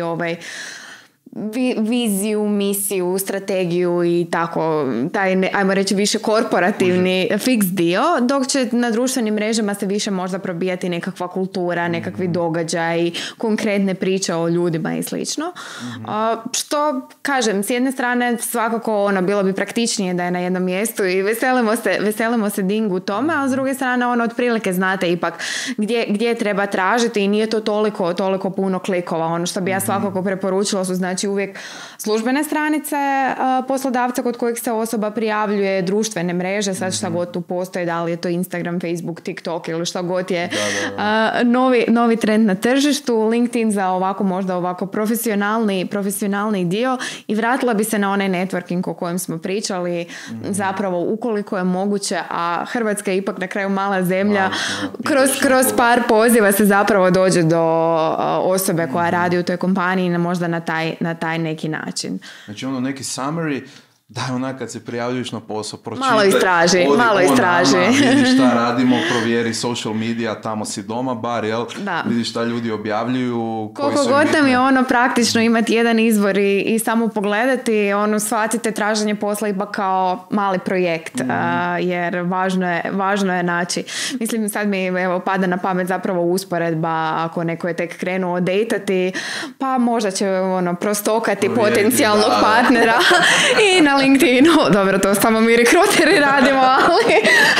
Speaker 2: viziju, misiju, strategiju i tako, taj, ajmo reći, više korporativni fiks dio, dok će na društvenim mrežama se više možda probijati nekakva kultura, nekakvi događaji, konkretne priče o ljudima i slično. Što, kažem, s jedne strane svakako bilo bi praktičnije da je na jednom mjestu i veselimo se Dingu u tome, a s druge strane otprilike znate ipak gdje treba tražiti i nije to toliko puno klikova. Ono što bi ja svakako preporučila su znači uvijek službene stranice poslodavca kod kojeg se osoba prijavljuje, društvene mreže, sad šta god tu postoji, da li je to Instagram, Facebook, TikTok ili šta god je novi trend na tržištu, LinkedIn za ovako profesionalni dio i vratila bi se na onaj networking o kojem smo pričali, zapravo ukoliko je moguće, a Hrvatska je ipak na kraju mala zemlja, kroz par poziva se zapravo dođe do osobe koja radi u toj kompaniji možda na taj neki način.
Speaker 1: Znači neki summary, Da, onak kad se prijavljuš na posao, pročitaj.
Speaker 2: Malo istraži.
Speaker 1: Vidi šta radimo, provjeri social media, tamo si doma bar, jel?
Speaker 2: Da.
Speaker 1: Vidi šta ljudi objavljuju.
Speaker 2: Koliko god nam je praktično imati jedan izvor i samo pogledati, shvatite traženje posla ipak kao mali projekt, jer važno je naći. Mislim, sad mi pada na pamet zapravo usporedba, ako neko je tek krenuo dejtati, pa možda će prostokati potencijalnog partnera i na LinkedInu, dobro, to samo mi rekruteri radimo, ali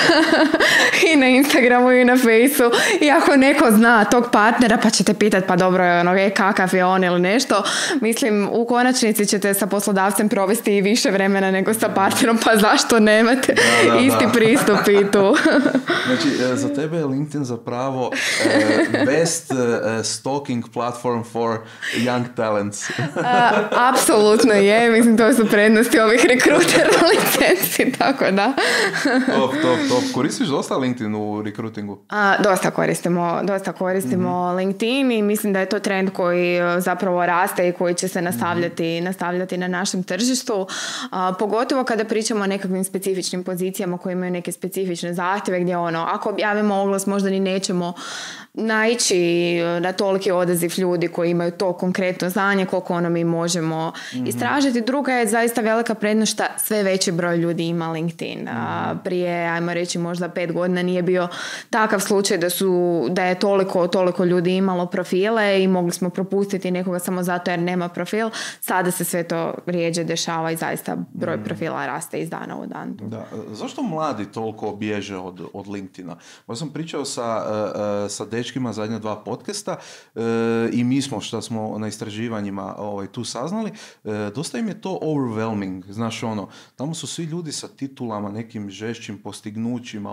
Speaker 2: i na Instagramu i na Faceu, i ako neko zna tog partnera, pa ćete pitati, pa dobro je kakav je on ili nešto, mislim, u konačnici ćete sa poslodavcem provesti i više vremena nego sa partnerom, pa zašto nemate isti pristup i tu.
Speaker 1: Znači, za tebe je LinkedIn zapravo best stalking platform for young talents.
Speaker 2: Apsolutno je, mislim, to su prednosti ovih rekrutera licenci, tako da.
Speaker 1: Top. Koristiš dosta LinkedIn u rekrutingu?
Speaker 2: Dosta koristimo LinkedIn i mislim da je to trend koji zapravo raste i koji će se nastavljati na našem tržištu. Pogotovo kada pričamo o nekakvim specifičnim pozicijama koji imaju neke specifične zahtjeve gdje ako objavimo oglas možda ni nećemo naići na toliki odaziv ljudi koji imaju to konkretno znanje koliko mi možemo istražiti. Druga je zaista velika prednost što sve veći broj ljudi ima LinkedIn. Prije, ajmo reći, možda 5 godina nije bio takav slučaj da je toliko ljudi imalo profile i mogli smo propustiti nekoga samo zato jer nema profil. Sada se sve to rijeđe dešava i zaista broj profila raste iz dana u dan.
Speaker 1: Da. Zašto mladi toliko bježe od LinkedIna? Ja sam pričao sa dečkima zadnja 2 podcasta i mi smo, što smo na istraživanjima tu saznali, dosta im je to overwhelming, znaš tamo su svi ljudi sa titulama, nekim žešćim postignućima,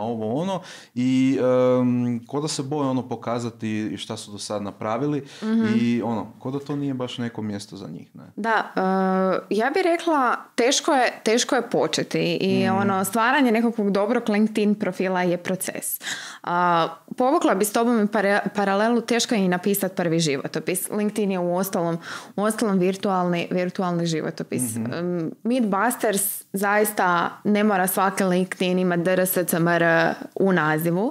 Speaker 1: i ko da se boje pokazati šta su do sad napravili i ko da to nije baš neko mjesto za njih. Ne?
Speaker 2: Da, ja bih rekla teško je početi i stvaranje nekakvog dobrog LinkedIn profila je proces. Povukla bi s tobom i paralelu, teško je i napisati prvi životopis. LinkedIn je u ostalom virtualni životopis. Mythbusters zaista ne mora svaki LinkedIn ima DRSCMR u nazivu.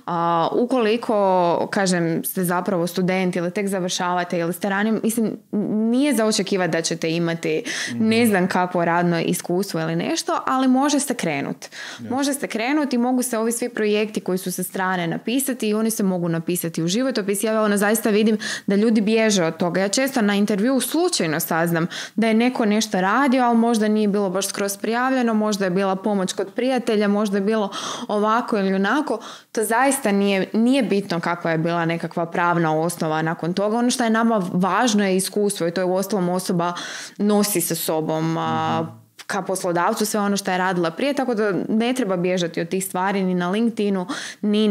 Speaker 2: Ukoliko, kažem, ste zapravo student ili tek završavate ili ste ranije, mislim, nije za očekivati da ćete imati ne znam kakvo radno iskustvo ili nešto, ali može se krenuti. Može se krenuti i mogu se ovi svi projekti koji su sa strane napisati i oni se mogu napisati u životopis. Ja zaista vidim da ljudi bježe od toga. Ja često na intervju slučajno saznam da je neko nešto radio, ali možda nije bilo baš skroz prijavljeno, možda je bila pomoć kod prijatelja, možda je bilo ovako ili onako. To zaista nije bitno kakva je bila nekakva pravna osnova nakon toga. Ono što je nama važno je iskustvo i to je uostalom osoba nosi sa sobom ka poslodavcu sve ono što je radila prije, tako da ne treba bježati od tih stvari ni na LinkedInu, ni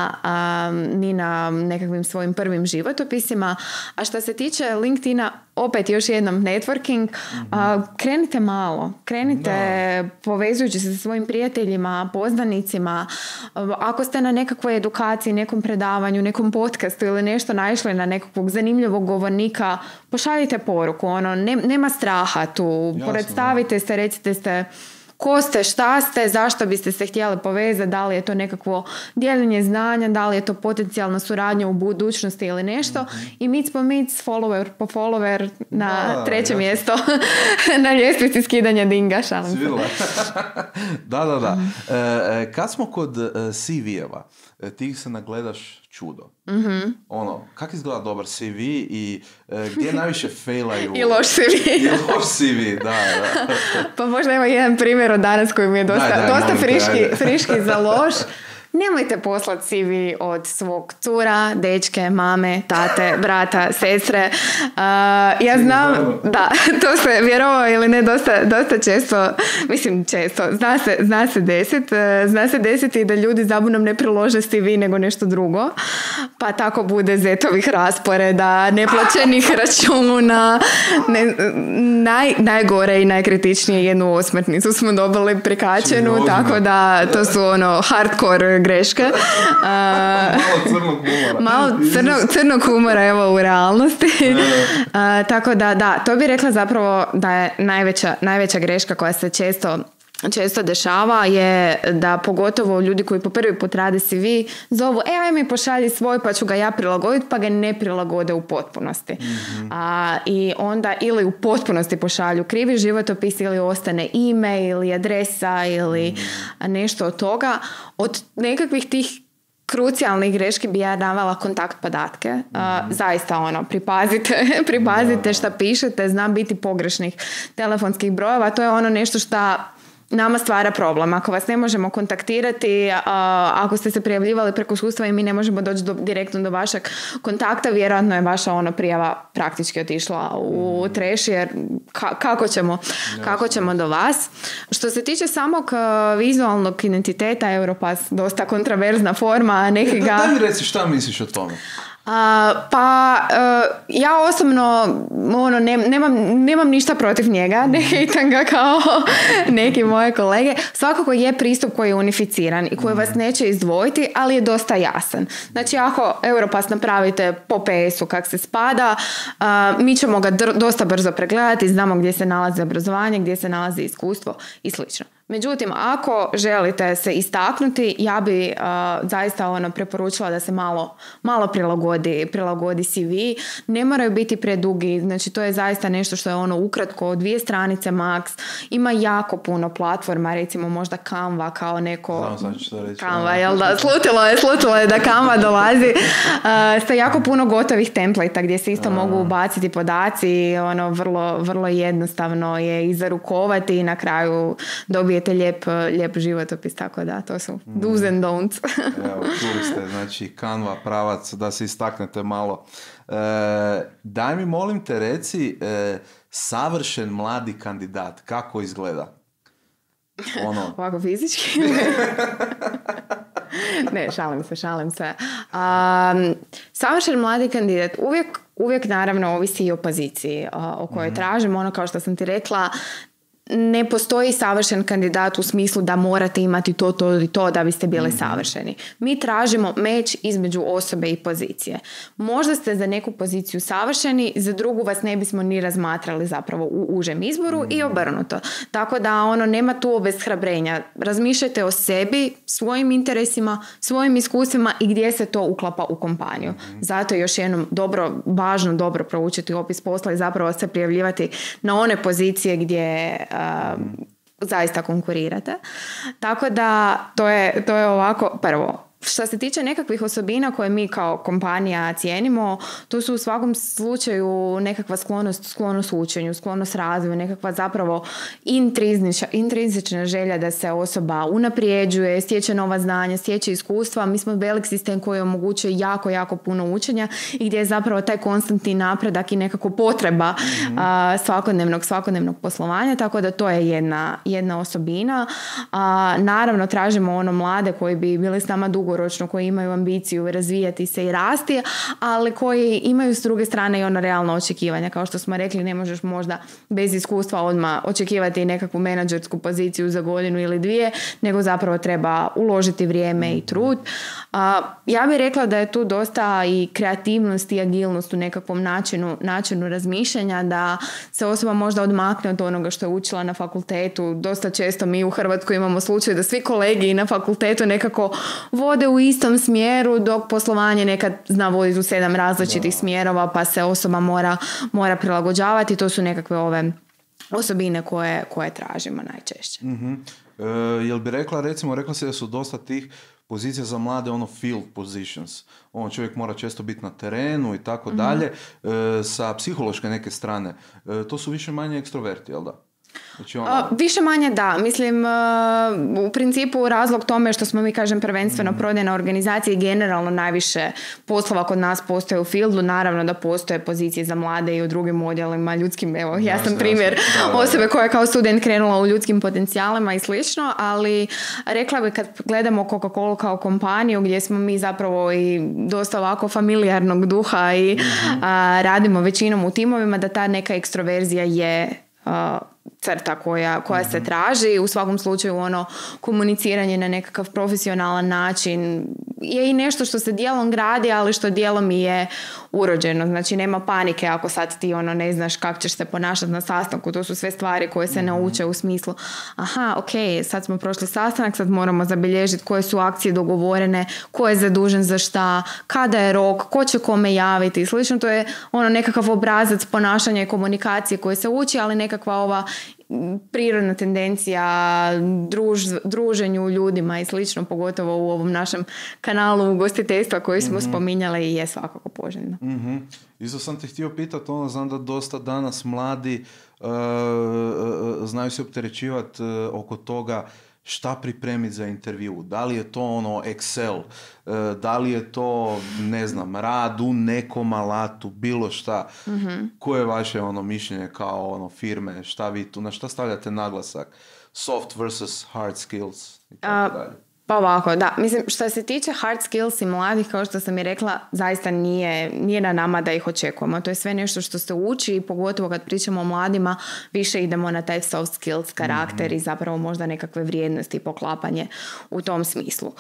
Speaker 2: na nekakvim svojim prvim životopisima. A što se tiče LinkedIna, opet još jednom networking, krenite malo, povezujući se sa svojim prijateljima, poznanicima. Ako ste na nekakvoj edukaciji, nekom predavanju, nekom podcastu ili nešto naišli na nekakvog zanimljivog govornika, pošaljite poruku, nema straha tu, predstavite se, recite ste ko ste, šta ste, zašto biste se htjeli povezati, da li je to nekakvo dijeljenje znanja, da li je to potencijalna suradnja u budućnosti ili nešto. I mic po mic, follower po follower na treće mjesto na ljestvici skidanja dinga. Šalim se.
Speaker 1: Da. Kad smo kod CV-eva, ti ih se nagledaš čudo. Kako izgleda dobar CV i gdje najviše failaju?
Speaker 2: I loš CV.
Speaker 1: Da.
Speaker 2: Pa možda ima jedan primjer od danas koji mi je dosta friški za loš. Nemojte poslati CV od svog cura, dečke, mame, tate, brata, sestre. Ja znam, da, to se vjerovao ili ne dosta često, mislim često, zna se desiti da ljudi zabunom ne prilože CV nego nešto drugo, pa tako bude zetovih rasporeda, neplaćenih računa, najgore i najkritičnije jednu osmrtnicu smo dobili prikačenu, tako da to su hardcore greška.
Speaker 1: Malo crnog humora.
Speaker 2: Malo crnog humora, evo, u realnosti. Tako da, to bi rekla zapravo da je najveća greška koja se često dešava je da pogotovo ljudi koji po prvi put rade CV zovu, aj mi pošalji svoj pa ću ga ja prilagoditi, pa ga ne prilagode u potpunosti. I onda ili u potpunosti pošalju krivi životopis ili ostane ime ili adresa ili nešto od toga. Od nekakvih tih krucijalnih greški bi ja davala kontakt podatke. Zaista pripazite šta pišete, zna biti pogrešnih telefonskih brojeva. To je nešto što nama stvara problem. Ako vas ne možemo kontaktirati, ako ste se prijavljivali preko sustava i mi ne možemo doći direktno do vašeg kontakta, vjerojatno je vaša prijava praktički otišla u treš, jer kako ćemo do vas. Što se tiče samog vizualnog identiteta, Europass, dosta kontraverzna forma.
Speaker 1: Daj mi reci šta misliš o tome?
Speaker 2: Ja osobno nemam ništa protiv njega, ne hejtam ga kao neki moje kolege. Svakako je pristup koji je unificiran i koji vas neće izdvojiti, ali je dosta jasan. Znači, ako Europass napravite po PS-u kak se spada, mi ćemo ga dosta brzo pregledati, znamo gdje se nalazi obrazovanje, gdje se nalazi iskustvo i slično. Međutim, ako želite se istaknuti, ja bi zaista preporučila da se malo prilagodi CV. Ne moraju biti predugi, znači to je zaista nešto što je ukratko, 2 stranice max. Ima jako puno platforma, recimo možda Canva kao neko... Canva, jel da? Slutilo je da Canva dolazi. Sa jako puno gotovih templata gdje se isto mogu ubaciti podaci. Vrlo jednostavno je izarukovati i na kraju dobijete lijep životopis, tako da to su do's and don'ts.
Speaker 1: Evo, čuli ste, znači Canva pravac da se istaknete malo. Daj mi, molim te, reci, savršen mladi kandidat, kako izgleda?
Speaker 2: Ovako fizički? Ne, šalim se. Savršen mladi kandidat uvijek naravno ovisi i o poziciji o kojoj tražimo. Kao što sam ti rekla, ne postoji savršen kandidat u smislu da morate imati to i to da biste bili savršeni. Mi tražimo meč između osobe i pozicije. Možda ste za neku poziciju savršeni, za drugu vas ne bismo ni razmatrali zapravo u užem izboru i obrnuto. Tako da nema tu obeshrabrenja. Razmišljajte o sebi, svojim interesima, svojim iskustvima i gdje se to uklapa u kompaniju. Zato je još jednom važno dobro proučiti opis posla i zapravo se prijavljivati na one pozicije gdje zaista konkurirate. Tako da to je ovako prvo. Što se tiče nekakvih osobina koje mi kao kompanija cijenimo, tu su u svakom slučaju nekakva sklonost učenju, sklonost razvoju, nekakva zapravo intrinzična želja da se osoba unaprijeđuje, stječe nova znanja, stječe iskustva. Mi smo velik sistem koji omogućuje jako, jako puno učenja i gdje je zapravo taj konstantni napredak i nekako potreba svakodnevnog poslovanja, tako da to je jedna osobina. Naravno, tražimo mlade koji bi bili s nama dugoročno, koji imaju ambiciju razvijati se i rasti, ali koji imaju s druge strane i realna očekivanja. Kao što smo rekli, ne možeš možda bez iskustva odmah očekivati nekakvu menadžersku poziciju za godinu ili 2, nego zapravo treba uložiti vrijeme i trud. Ja bih rekla da je tu dosta i kreativnost i agilnost u nekakvom načinu razmišljanja, da se osoba možda odmakne od onoga što je učila na fakultetu. Dosta često mi u Hrvatskoj imamo slučaj da svi kolegi na fakultetu nekako vode u istom smjeru, dok poslovanje nekad zna voditi u 7 različitih smjerova, pa se osoba mora prilagođavati. To su nekakve ove osobine koje tražimo najčešće.
Speaker 1: Jel bi rekla, recimo, rekla si da su dosta tih pozicija za mlade, field positions. Čovjek mora često biti na terenu i tako dalje. Sa psihološke neke strane, to su više manje ekstroverti, jel da? Znači
Speaker 2: više manje da. Mislim, u principu razlog tome što smo mi, kažem, prvenstveno prodajna organizacija i generalno najviše poslova kod nas postoje u fieldu. Naravno da postoje pozicije za mlade i u drugim odjelima ljudskim. Evo, ja sam primjer osobe koja je kao student krenula u ljudskim potencijalima i slično, ali rekla bih kad gledamo Coca-Cola kao kompaniju gdje smo mi zapravo i dosta ovako familijarnog duha i radimo većinom u timovima, da ta neka ekstroverzija je crta koja se traži. U svakom slučaju komuniciranje na nekakav profesionalan način je i nešto što se dijelom gradi, ali što dijelom i je urođeno. Znači nema panike ako sad ti ne znaš kako ćeš se ponašati na sastanku. To su sve stvari koje se nauče u smislu sad smo prošli sastanak, sad moramo zabilježiti koje su akcije dogovorene, ko je zadužen za šta, kada je rok, ko će kome javiti i slično. To je nekakav obrazac ponašanja i komunikacije koje se uči, ali nekakva ova prirodna tendencija druženju ljudima i slično, pogotovo u ovom našem kanalu ugostiteljstva koji smo spominjali i je svakako poželjno.
Speaker 1: Isto sam te htio pitati, znam da dosta danas mladi znaju se opterećivati oko toga šta pripremiti za intervju. Da li je to Excel, da li je to, ne znam, rad u nekom alatu, bilo šta. Koje je vaše mišljenje kao firme, šta vi tu, na šta stavljate naglasak? Soft versus hard skills i tako dalje.
Speaker 2: Pa ovako, da. Mislim, što se tiče hard skills i mladih, kao što sam i rekla, zaista nije na nama da ih očekujemo. To je sve nešto što se uči i pogotovo kad pričamo o mladima, više idemo na taj soft skills karakter i zapravo možda nekakve vrijednosti i poklapanje u tom smislu.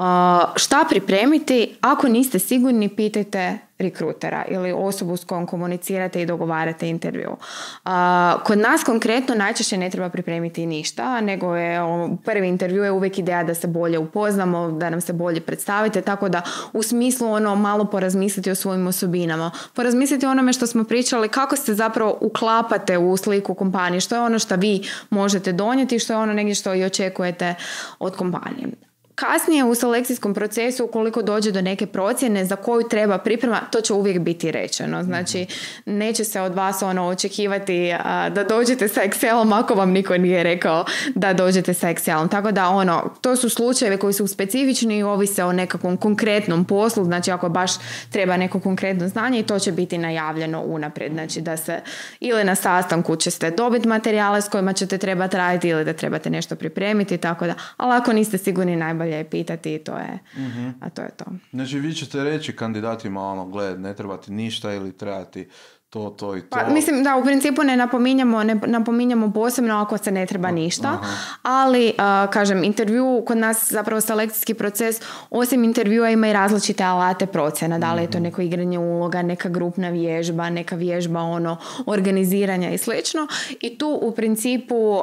Speaker 2: Šta pripremiti? Ako niste sigurni, pitajte rekrutera ili osobu s kojom komunicirate i dogovarate intervju. Kod nas konkretno najčešće ne treba pripremiti ništa, nego je prvi intervju je uvijek ideja da se bolje upoznamo, da nam se bolje predstavite, tako da u smislu malo porazmisliti o svojim osobinama. Porazmisliti o onome što smo pričali, kako se zapravo uklapate u sliku kompanije, što je ono što vi možete donijeti, što je negdje što i očekujete od kompanije. Kasnije u selekcijskom procesu, ukoliko dođe do neke procjene za koju treba priprema, to će uvijek biti rečeno. Znači, neće se od vas očekivati da dođete sa Excelom ako vam niko nije rekao da dođete sa Excelom. Tako da to su slučajevi koji su specifični i ovise o nekakvom konkretnom poslu. Znači, ako baš treba neko konkretno znanje, i to će biti najavljeno unaprijed. Znači, da se ili na sastanku ćete dobiti materijale s kojima ćete trebati raditi ili da trebate nešto pripremiti, tako da, ali ako niste sigurni, najbolje je pitati i to je, a to je to.
Speaker 1: Znači vi ćete reći kandidatima gled, ne trebati ništa ili trebati to i to.
Speaker 2: Pa, mislim da u principu ne napominjamo posebno ako se ne treba ništa, ali kažem, intervju kod nas zapravo selekcijski proces, osim intervjua ima i različite alate procjena, da li je to neko igranje uloga, neka grupna vježba, neka vježba organiziranja i slično, i tu u principu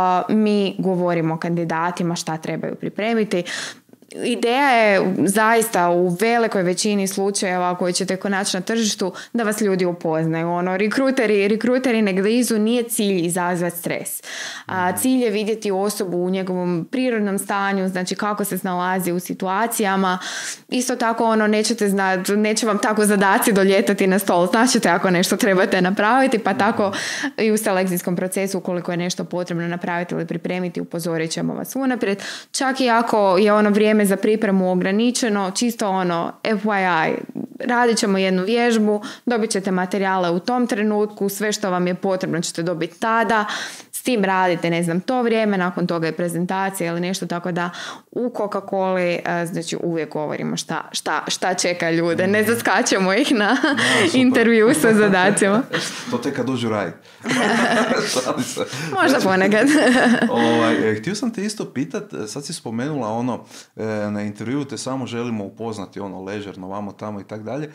Speaker 2: mi govorimo kandidatima šta trebaju pripremiti. Ideja je zaista u velikoj većini slučajeva koje ćete naći na tržištu da vas ljudi upoznaju. Rekruteri ne glizu, nije cilj izazvati stres. Cilj je vidjeti osobu u njegovom prirodnom stanju, znači kako se snalazi u situacijama. Isto tako neće vam tako zadaci doljetati na stol. Značite ako nešto trebate napraviti, pa tako i u selekcijskom procesu ukoliko je nešto potrebno napraviti ili pripremiti, upozorit ćemo vas unaprijed. Čak i ako je vrijeme za pripremu ograničeno, čisto FYI, radit ćemo jednu vježbu, dobit ćete materijale u tom trenutku, sve što vam je potrebno ćete dobiti tada, s tim radite, ne znam, to vrijeme, nakon toga je prezentacija ili nešto, tako da u Coca-Coli znači uvijek govorimo šta čeka ljude, ne zaskačemo ih na intervju sa zadacima.
Speaker 1: To tek kad dođu raditi.
Speaker 2: Možda ponekad.
Speaker 1: Htio sam te isto pitat, sad si spomenula na intervju te samo želimo upoznati ležerno, vamo tamo i tak dalje.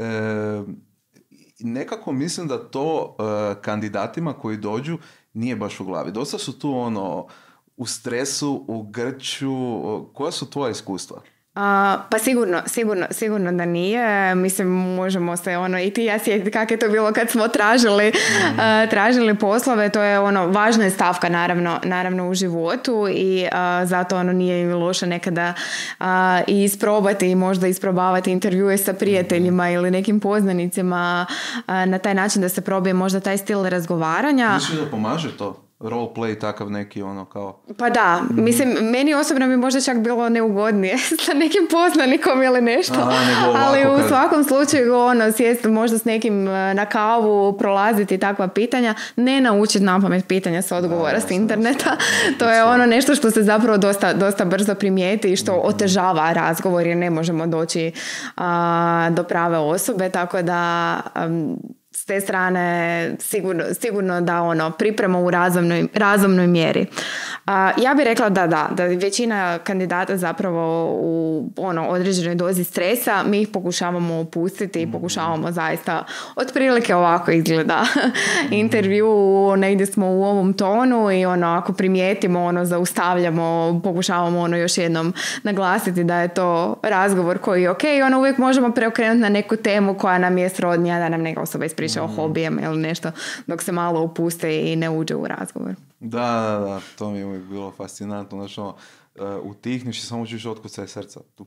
Speaker 1: Nekako mislim da to kandidatima koji dođu nije baš u glavi. Dosta su tu u stresu, u grču. Koja su tvoja iskustva?
Speaker 2: Pa sigurno da nije. Mislim, možemo se i ti ja sjetiti kako je to bilo kad smo tražili poslove. To je važna je stavka naravno u životu i zato nije loše nekada i isprobati i možda isprobavati intervjue sa prijateljima ili nekim poznanicima na taj način da se probije možda taj stil razgovaranja.
Speaker 1: Misliš da pomaže to? Roleplay takav neki kao...
Speaker 2: Pa da, mislim, meni osobno bi možda čak bilo neugodnije sa nekim poznanikom ili nešto, ali u svakom slučaju sjesti možda s nekim na kavu, prolaziti takva pitanja, ne naučiti napamet pitanja sa odgovora s interneta. To je nešto što se zapravo dosta brzo primijeti i što otežava razgovor jer ne možemo doći do prave osobe, tako da... s te strane sigurno da priprema u razumnoj mjeri. Ja bih rekla da većina kandidata zapravo u određenoj dozi stresa mi ih pokušavamo opustiti i pokušavamo zaista otprilike ovako izgleda intervju, negdje smo u ovom tonu i ako primijetimo zaustavljamo, pokušavamo još jednom naglasiti da je to razgovor koji je ok, uvijek možemo preokrenuti na neku temu koja nam je srodnija, da nam neka osoba ispriča o hobijama ili nešto dok se malo opuste i ne uđe u razgovor.
Speaker 1: Da, to mi je uvijek bilo fascinantno. Znači, utihniš i samo ćeš otkucaj srca. Tu.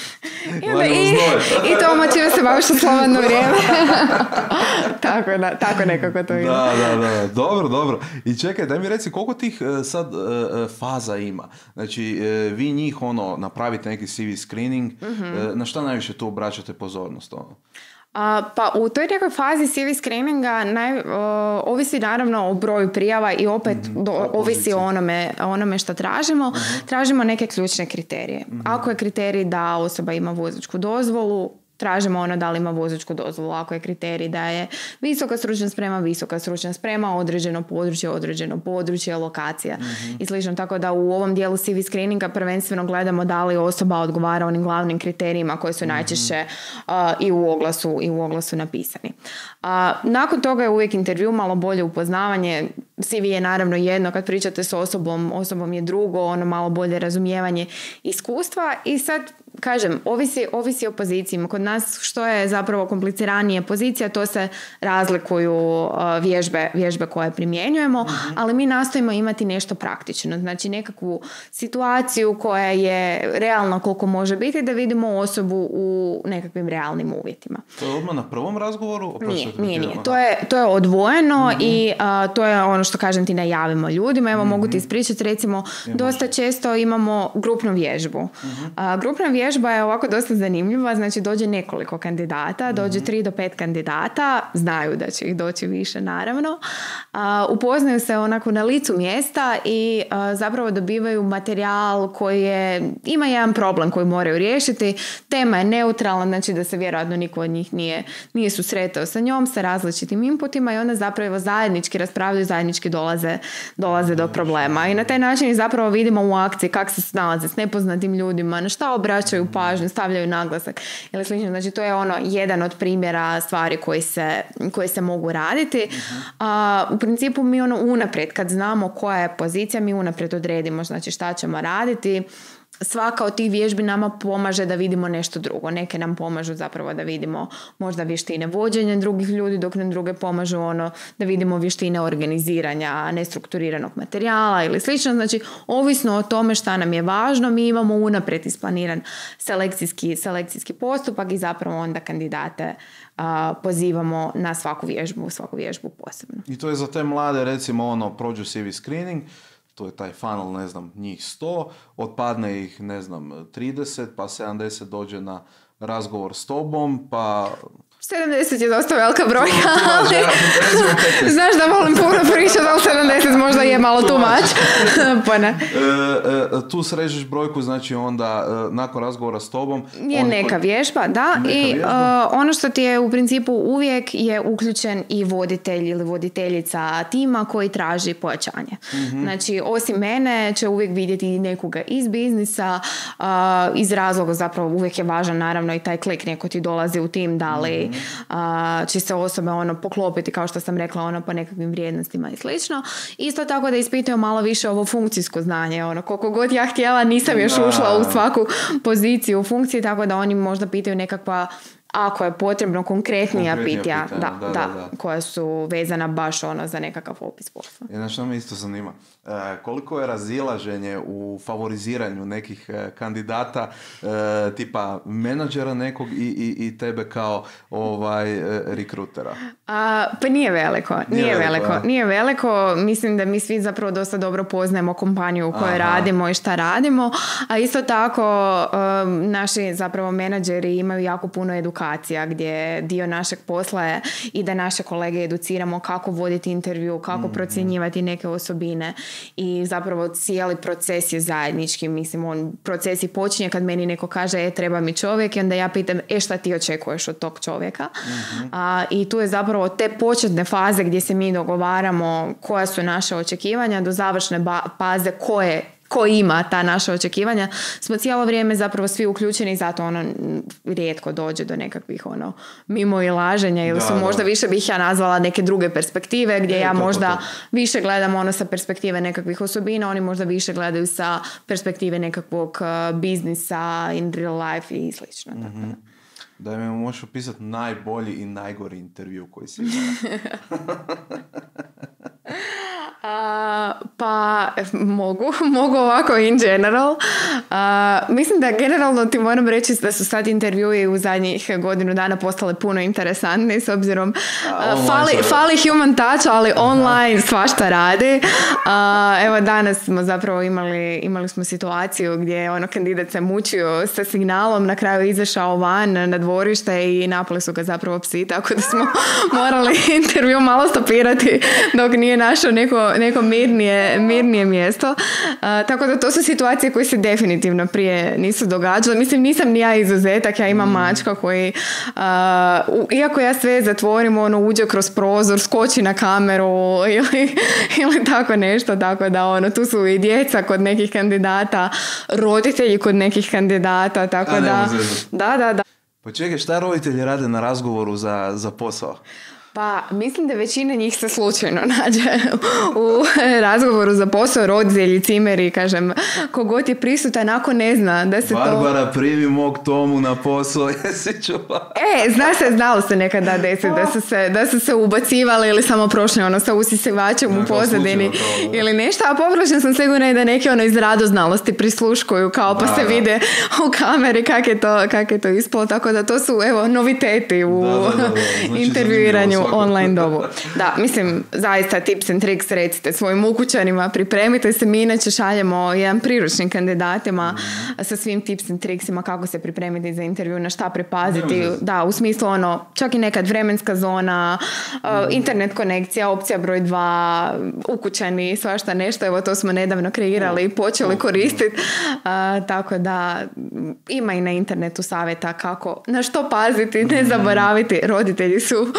Speaker 2: I to čime se baviš u slobodno vrijeme. tako nekako to ima.
Speaker 1: Da. Dobro. I čekaj, daj mi reci koliko tih sad faza ima. Znači, vi njih napravite neki CV screening, na šta najviše tu obraćate pozornost?
Speaker 2: Pa u toj nekoj fazi CV screeninga ovisi naravno o broju prijava i opet ovisi o onome što tražimo. Tražimo neke ključne kriterije. Ako je kriterij da osoba ima vozačku dozvolu, tražimo da li ima vozačku dozvolu. Ako je kriterij da je visoka stručna sprema, određeno područje, lokacija i slično. Tako da u ovom dijelu CV screeninga prvenstveno gledamo da li osoba odgovara onim glavnim kriterijima koji su najčešće i u oglasu napisani. Nakon toga je uvijek intervju, malo bolje upoznavanje. CV je naravno jedno, kad pričate s osobom je drugo, malo bolje razumijevanje iskustva i sad kažem, ovisi o pozicijama. Kod nas što je zapravo kompliciranije pozicija, to se razlikuju vježbe koje primjenjujemo, ali mi nastojimo imati nešto praktično. Znači nekakvu situaciju koja je realna koliko može biti, da vidimo osobu u nekakvim realnim uvjetima.
Speaker 1: To je odmah na prvom razgovoru?
Speaker 2: Nije. To je odvojeno i to je ono što kažem ti najavimo ljudima. Evo mogu ti ispričati, recimo dosta često imamo grupnu vježbu. Grupna vježba je ovako dosta zanimljiva, znači dođe nekoliko kandidata, dođe 3 do 5 kandidata, znaju da će ih doći više naravno, upoznaju se onako na licu mjesta i zapravo dobivaju materijal koji ima jedan problem koji moraju riješiti, tema je neutralna, znači da se vjerojatno niko od njih nije susretao sa njom, sa različitim inputima i onda zapravo zajednički raspravljaju, zajednički dolaze do problema i na taj način zapravo vidimo u akciji kako se snalaze s nepoznatim ljudima, na šta obraćaju pažnju, stavljaju naglasak ili slično. Znači to je jedan od primjera stvari koje se mogu raditi. U principu mi unaprijed kad znamo koja je pozicija, mi unaprijed odredimo znači šta ćemo raditi. Svaka od tih vježbi nama pomaže da vidimo nešto drugo. Neke nam pomažu zapravo da vidimo možda vještine vođenja drugih ljudi, dok nam druge pomažu da vidimo vještine organiziranja nestrukturiranog materijala ili slično. Znači, ovisno o tome šta nam je važno, mi imamo unaprijed isplaniran selekcijski postupak i zapravo onda kandidate pozivamo na svaku vježbu posebno.
Speaker 1: I to je za te mlade, recimo, prođu CV screening, to je taj funnel, ne znam, njih 100, otpadne ih, ne znam, 30, pa 70 dođe na razgovor s tobom, pa
Speaker 2: 70 je dosta velika brojka, ali znaš da volim puno pričati, ali 70 možda je malo too much. Pa ne.
Speaker 1: Tu srežeš brojku, znači onda nakon razgovora s tobom
Speaker 2: je neka vježba, da, i ono što ti je u principu uvijek je uključen i voditelj ili voditeljica tima koji traži pojačanje. Znači, osim mene će uvijek vidjeti nekoga iz biznisa, iz razloga zapravo uvijek je važan naravno i taj klik, neko ti dolazi u tim, da li će se osobe poklopiti, kao što sam rekla, po nekakvim vrijednostima i slično. Isto tako da ispitaju malo više ovo funkcijsko znanje, koliko god ja htjela, nisam još ušla u svaku poziciju u funkciji, tako da oni možda pitaju nekakva, ako je potrebno, konkretnija pitanja, koja su vezana baš za nekakav opis posla.
Speaker 1: Znači, što me isto zanima, koliko je razilaženje u favoriziranju nekih kandidata, tipa menadžera nekog i tebe kao rekrutera?
Speaker 2: Pa nije veliko. Mislim da mi svi zapravo dosta dobro poznajemo kompaniju u kojoj radimo i šta radimo, a isto tako naši zapravo menadžeri imaju jako puno edukacije edukacija, gdje dio našeg posla je i da naše kolege educiramo kako voditi intervju, kako procjenjivati neke osobine i zapravo cijeli proces je zajednički. Mislim, proces i počinje kad meni neko kaže treba mi čovjek i onda ja pitam šta ti očekuješ od tog čovjeka. I tu je zapravo te početne faze gdje se mi dogovaramo koja su naše očekivanja do završne faze ko ima ta naša očekivanja, smo cijelo vrijeme zapravo svi uključeni i zato rijetko dođe do nekakvih mimo i laženja ili su možda više bih ja nazvala neke druge perspektive gdje ja možda više gledam sa perspektive nekakvih osobina, oni možda više gledaju sa perspektive nekakvog biznisa in real life i slično. Tako.
Speaker 1: Da mi možeš opisati najbolji i najgori intervju koji si imala.
Speaker 2: Pa mogu ovako in general. Mislim da generalno ti moram reći da su sad intervjui u zadnjih godinu dana postale puno interesantni s obzirom fali human touch, ali online svašta radi. Evo danas smo zapravo imali smo situaciju gdje kandidat se mučio sa signalom, na kraju izašao van na dvorište i napali su ga zapravo psi, tako da smo morali intervju malo stopirati dok nije našao neko mirnije mjesto. Tako da to su situacije koje se definitivno prije nisu događale. Mislim, nisam ni ja izuzetak, ja imam mačka koji iako ja sve zatvorim, uđe kroz prozor, skoči na kameru ili tako nešto, tako da tu su i djeca kod nekih kandidata, roditelji kod nekih kandidata, tako da.
Speaker 1: Pa čekaj, šta roditelji rade na razgovoru za posao?
Speaker 2: Pa, mislim da većina njih se slučajno nađe u razgovoru za posao, roditelji, cimeri, kažem, kogod je prisutan, ako ne zna da se
Speaker 1: Barbara, primi mog Tomu na posao, jesi čula?
Speaker 2: Znalo se nekada desiti da su se ubacivali ili samo prošli sa usisivačem u pozadini ili nešto, a površno sam sigurna da neki iz radoznalosti prisluškuju kao pa se vide u kameri kak je to ispalo, tako da to su noviteti u intervjuiranju online dobu. Da, mislim, zaista tips and tricks recite svojim ukućanima, pripremite se, mi inače šaljemo jedan priručnik kandidatima sa svim tips and tricksima kako se pripremiti za intervju, na šta pripaziti, da, u smislu čak i nekad vremenska zona, internet konekcija, opcija broj 2, ukućani, svašta nešto, evo to smo nedavno kreirali i počeli koristiti, tako da ima i na internetu savjeta kako, na što paziti, ne zaboraviti, roditelji su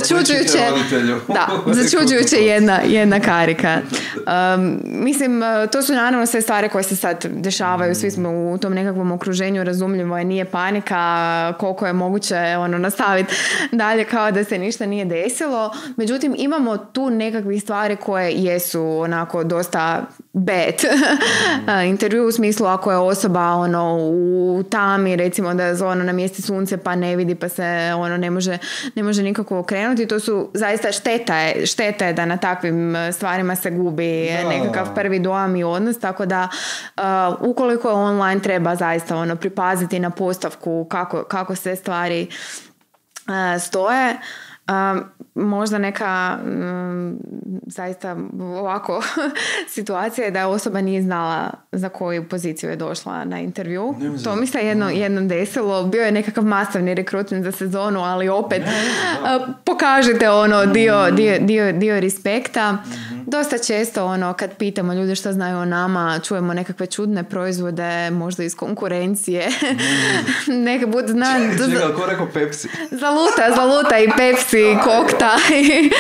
Speaker 2: začuđujuće jedna karika. Mislim, to su naravno sve stvari koje se sad dešavaju, svi smo u tom nekakvom okruženju, razumljivo je, nije panika, koliko je moguće nastaviti dalje kao da se ništa nije desilo. Međutim, imamo tu nekakvih stvari koje jesu onako dosta bad. Intervju u smislu ako je osoba u tami, recimo da je na mjesti sunce pa ne vidi pa se ne može nikako okrenuti, to su zaista šteta je da na takvim stvarima se gubi nekakav prvi dojam i odnos, tako da ukoliko je online treba zaista pripaziti na postavku kako se stvari stoje. Možda neka zaista ovako situacija je da osoba nije znala za koju poziciju je došla na intervju. To mi se jednom desilo. Bio je nekakav masovni rekrutment za sezonu, ali opet pokažete dio respekta. Dosta često kad pitamo ljude što znaju o nama, čujemo nekakve čudne proizvode, možda iz konkurencije. Neka bude znan.
Speaker 1: Čekaj, ko rekao Pepsi?
Speaker 2: Zaluta i Pepsi, kokta i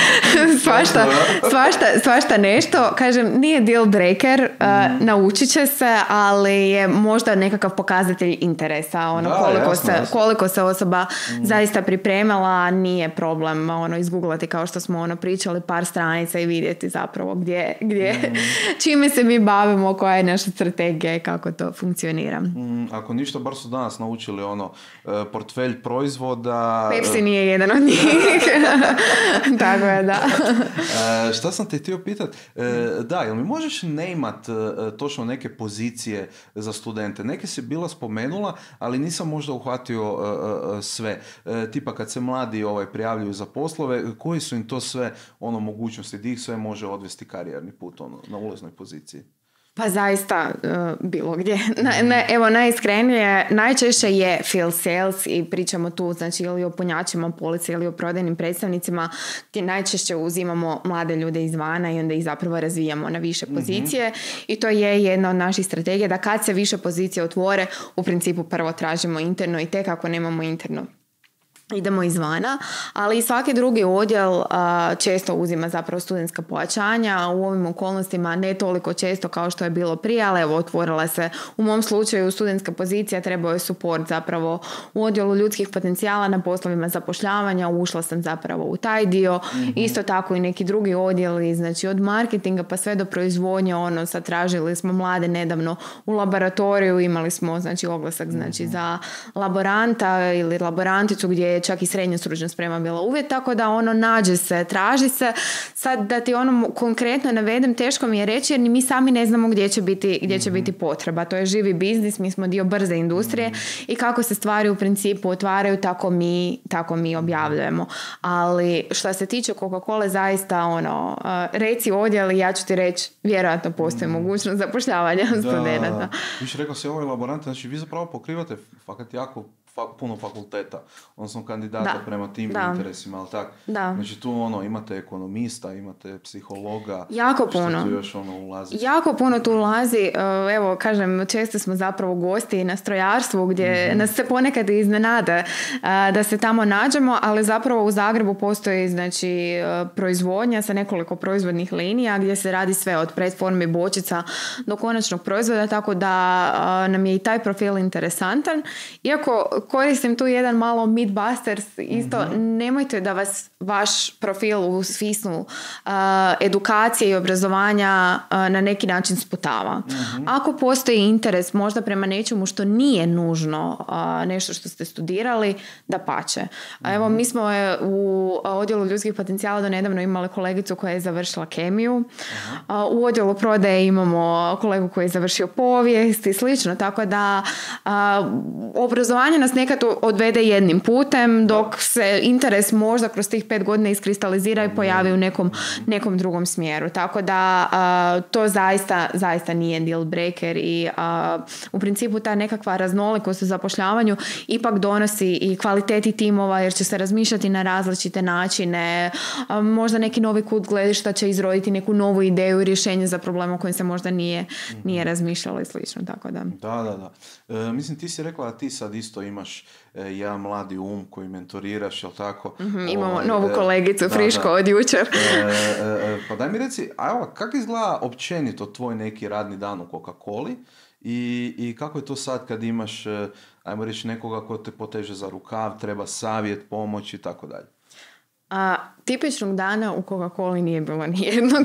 Speaker 2: svašta nešto. Kažem, nije deal breaker, naučit će se, ali je možda nekakav pokazatelj interesa. Koliko se osoba zaista pripremala, nije problem izgooglati kao što smo pričali par stranica i vidjeti zapravo gdje čime se mi bavimo, koja je naša strategija i kako to funkcionira.
Speaker 1: Ako ništa, bar su danas naučili portfelj proizvoda.
Speaker 2: Pepsi nije jedan od njih. Tako je, da.
Speaker 1: Šta sam te htio pitat? Da, jel mi možeš naimat točno neke pozicije za studente? Neke si bila spomenula, ali nisam možda uhvatio sve. Tipa kad se mladi prijavljuju za poslove, koji su im to sve mogućnosti, di ih sve može odvesti karijerni put na ulaznoj poziciji?
Speaker 2: Pa zaista bilo gdje. Evo, najiskrenije, najčešće je field sales i pričamo tu, znači, ili o punjačima police ili o prodajnim predstavnicima, gdje najčešće uzimamo mlade ljude izvana i onda ih zapravo razvijamo na više pozicije. I to je jedna od naših strategija, da kad se više pozicije otvore, u principu prvo tražimo interno i tek ako nemamo interno, idemo izvana, ali i svaki drugi odjel često uzima zapravo studentska pojačanja. U ovim okolnostima ne toliko često kao što je bilo prije, ali evo, otvorila se u mom slučaju studentska pozicija, trebao je support zapravo u odjelu ljudskih potencijala na poslovima zapošljavanja, ušla sam zapravo u taj dio. Isto tako i neki drugi odjeli, znači od marketinga pa sve do proizvodnje, sad tražili smo mlade nedavno u laboratoriju, imali smo znači oglasak znači za laboranta ili laboranticu gdje je čak i srednja stručna sprema bila uvjet, tako da nađe se, traži se. Sad da ti konkretno navedem, teško mi je reći jer ni mi sami ne znamo gdje će biti potreba. To je živi biznis, mi smo dio brze industrije i kako se stvari u principu otvaraju, tako mi objavljujemo. Ali što se tiče Coca-Cola, zaista reci odjel i ja ću ti reći, vjerojatno postoji mogućnost zapošljavanja studenata.
Speaker 1: Više rekao si ovaj laborant, znači vi zapravo pokrivate fakat jako puno fakulteta, odnosno kandidata prema tim interesima, ali tako?
Speaker 2: Da.
Speaker 1: Znači tu imate ekonomista, imate psihologa.
Speaker 2: Jako puno.
Speaker 1: Što tu još ulazi?
Speaker 2: Jako puno tu ulazi. Evo, kažem, često smo zapravo gosti na strojarstvu gdje nas se ponekad iznenade da se tamo nađemo, ali zapravo u Zagrebu postoji znači proizvodnja sa nekoliko proizvodnih linija gdje se radi sve od pretformi bočica do konačnog proizvoda, tako da nam je i taj profil interesantan. Iako koristim tu jedan malo Mythbusters, isto nemojte da vas vaš profil u smislu edukacije i obrazovanja na neki način sputava. Ako postoji interes možda prema nečemu što nije nužno nešto što ste studirali, dapače. Evo, mi smo u odjelu ljudskih potencijala do nedavno imali kolegicu koja je završila kemiju. U odjelu prodaje imamo kolegu koji je završio povijest i slično, tako da obrazovanje nas nekad odvede jednim putem, dok se interes možda kroz tih 5 godina iskristalizira i pojavi u nekom drugom smjeru. Tako da to zaista nije deal breaker i u principu ta nekakva raznolikost u zapošljavanju ipak donosi i kvaliteti timova jer će se razmišljati na različite načine. Možda neki novi kut gledišta će izroditi neku novu ideju i rješenje za problem o kojem se možda nije razmišljalo i slično. Tako da.
Speaker 1: Da. Mislim, ti si rekla da ti sad isto imaš jedan mladi koji mentoriraš, jel tako?
Speaker 2: Imamo novu kolegicu, friško od jučer.
Speaker 1: Pa daj mi reci, kako izgleda općenito tvoj neki radni dan u Coca-Coli i kako je to sad kad imaš, ajmo reći, nekoga ko te poteže za rukav, treba savjet, pomoć i tako dalje?
Speaker 2: Tipičnog dana u Coca-Coli nije bilo nijednog.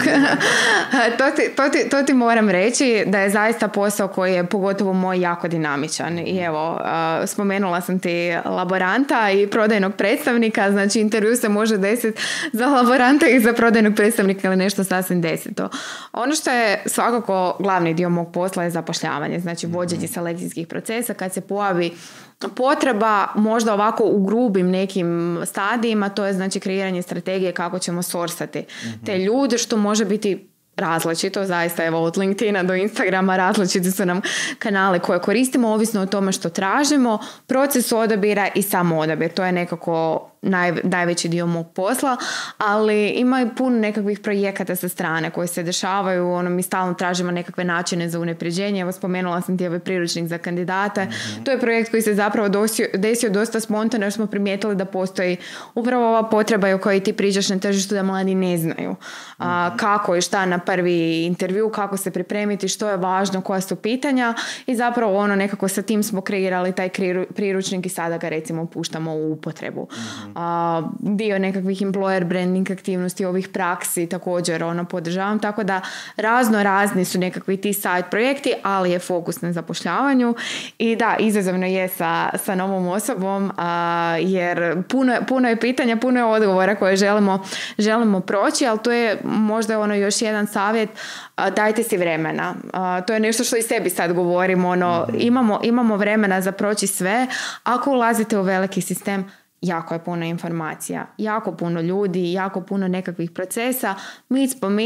Speaker 2: To ti moram reći da je zaista posao koji je pogotovo moj jako dinamičan. I evo, spomenula sam ti laboranta i prodajnog predstavnika, znači intervju se može desiti za laboranta i za prodajnog predstavnika ili nešto sasvim desito. Ono što je svakako glavni dio mog posla je zapošljavanje, znači vođenje selekcijskih procesa. Kad se pojavi potreba, možda ovako u grubim nekim stadijima, to je znači kreiranje strategije kako ćemo sorsati te ljude, što može biti različito, zaista evo od LinkedIna do Instagrama različiti su nam kanale koje koristimo, ovisno o tome što tražimo, proces odabira i sam odabir, to je nekako najveći dio mog posla, ali ima i puno nekakvih projekata sa strane koji se dešavaju, mi stalno tražimo nekakve načine za unapređenje. Evo, spomenula sam ti ovaj priručnik za kandidate. To je projekt koji se zapravo desio dosta spontano jer smo primijetili da postoji upravo ova potreba o kojoj ti pričaš na tržištu, da mladi ne znaju kako i šta na prvi intervju, kako se pripremiti, što je važno, koja su pitanja i zapravo nekako sa tim smo kreirali taj priručnik i sada ga recimo puštamo u upotrebu. Dio nekakvih employer branding aktivnosti, ovih praksi također podržavam, tako da razni su nekakvi ti side projekti, ali je fokus na zapošljavanju i da, izazovno je sa novom osobom jer puno je pitanja, puno je odgovora koje želimo proći, ali to je možda još jedan savjet, dajte si vremena. To je nešto što i sebi sad govorim, imamo vremena za proći sve. Ako ulazite u veliki sistem, jako je puno informacija, jako puno ljudi, jako puno nekakvih procesa, mic po mic,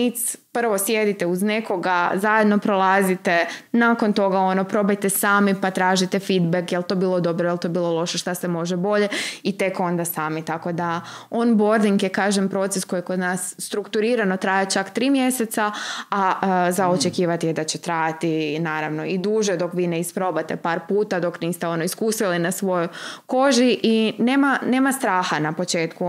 Speaker 2: prvo sjedite uz nekoga, zajedno prolazite, nakon toga probajte sami pa tražite feedback, je li to bilo dobro, je li to bilo loše, šta se može bolje i tek onda sami. Tako da onboarding je, kažem, proces koji kod nas strukturirano traje čak 3 mjeseca, a za očekivati je da će trajati naravno i duže dok vi ne isprobate par puta, dok niste iskusili na svojoj koži i nema straha na početku.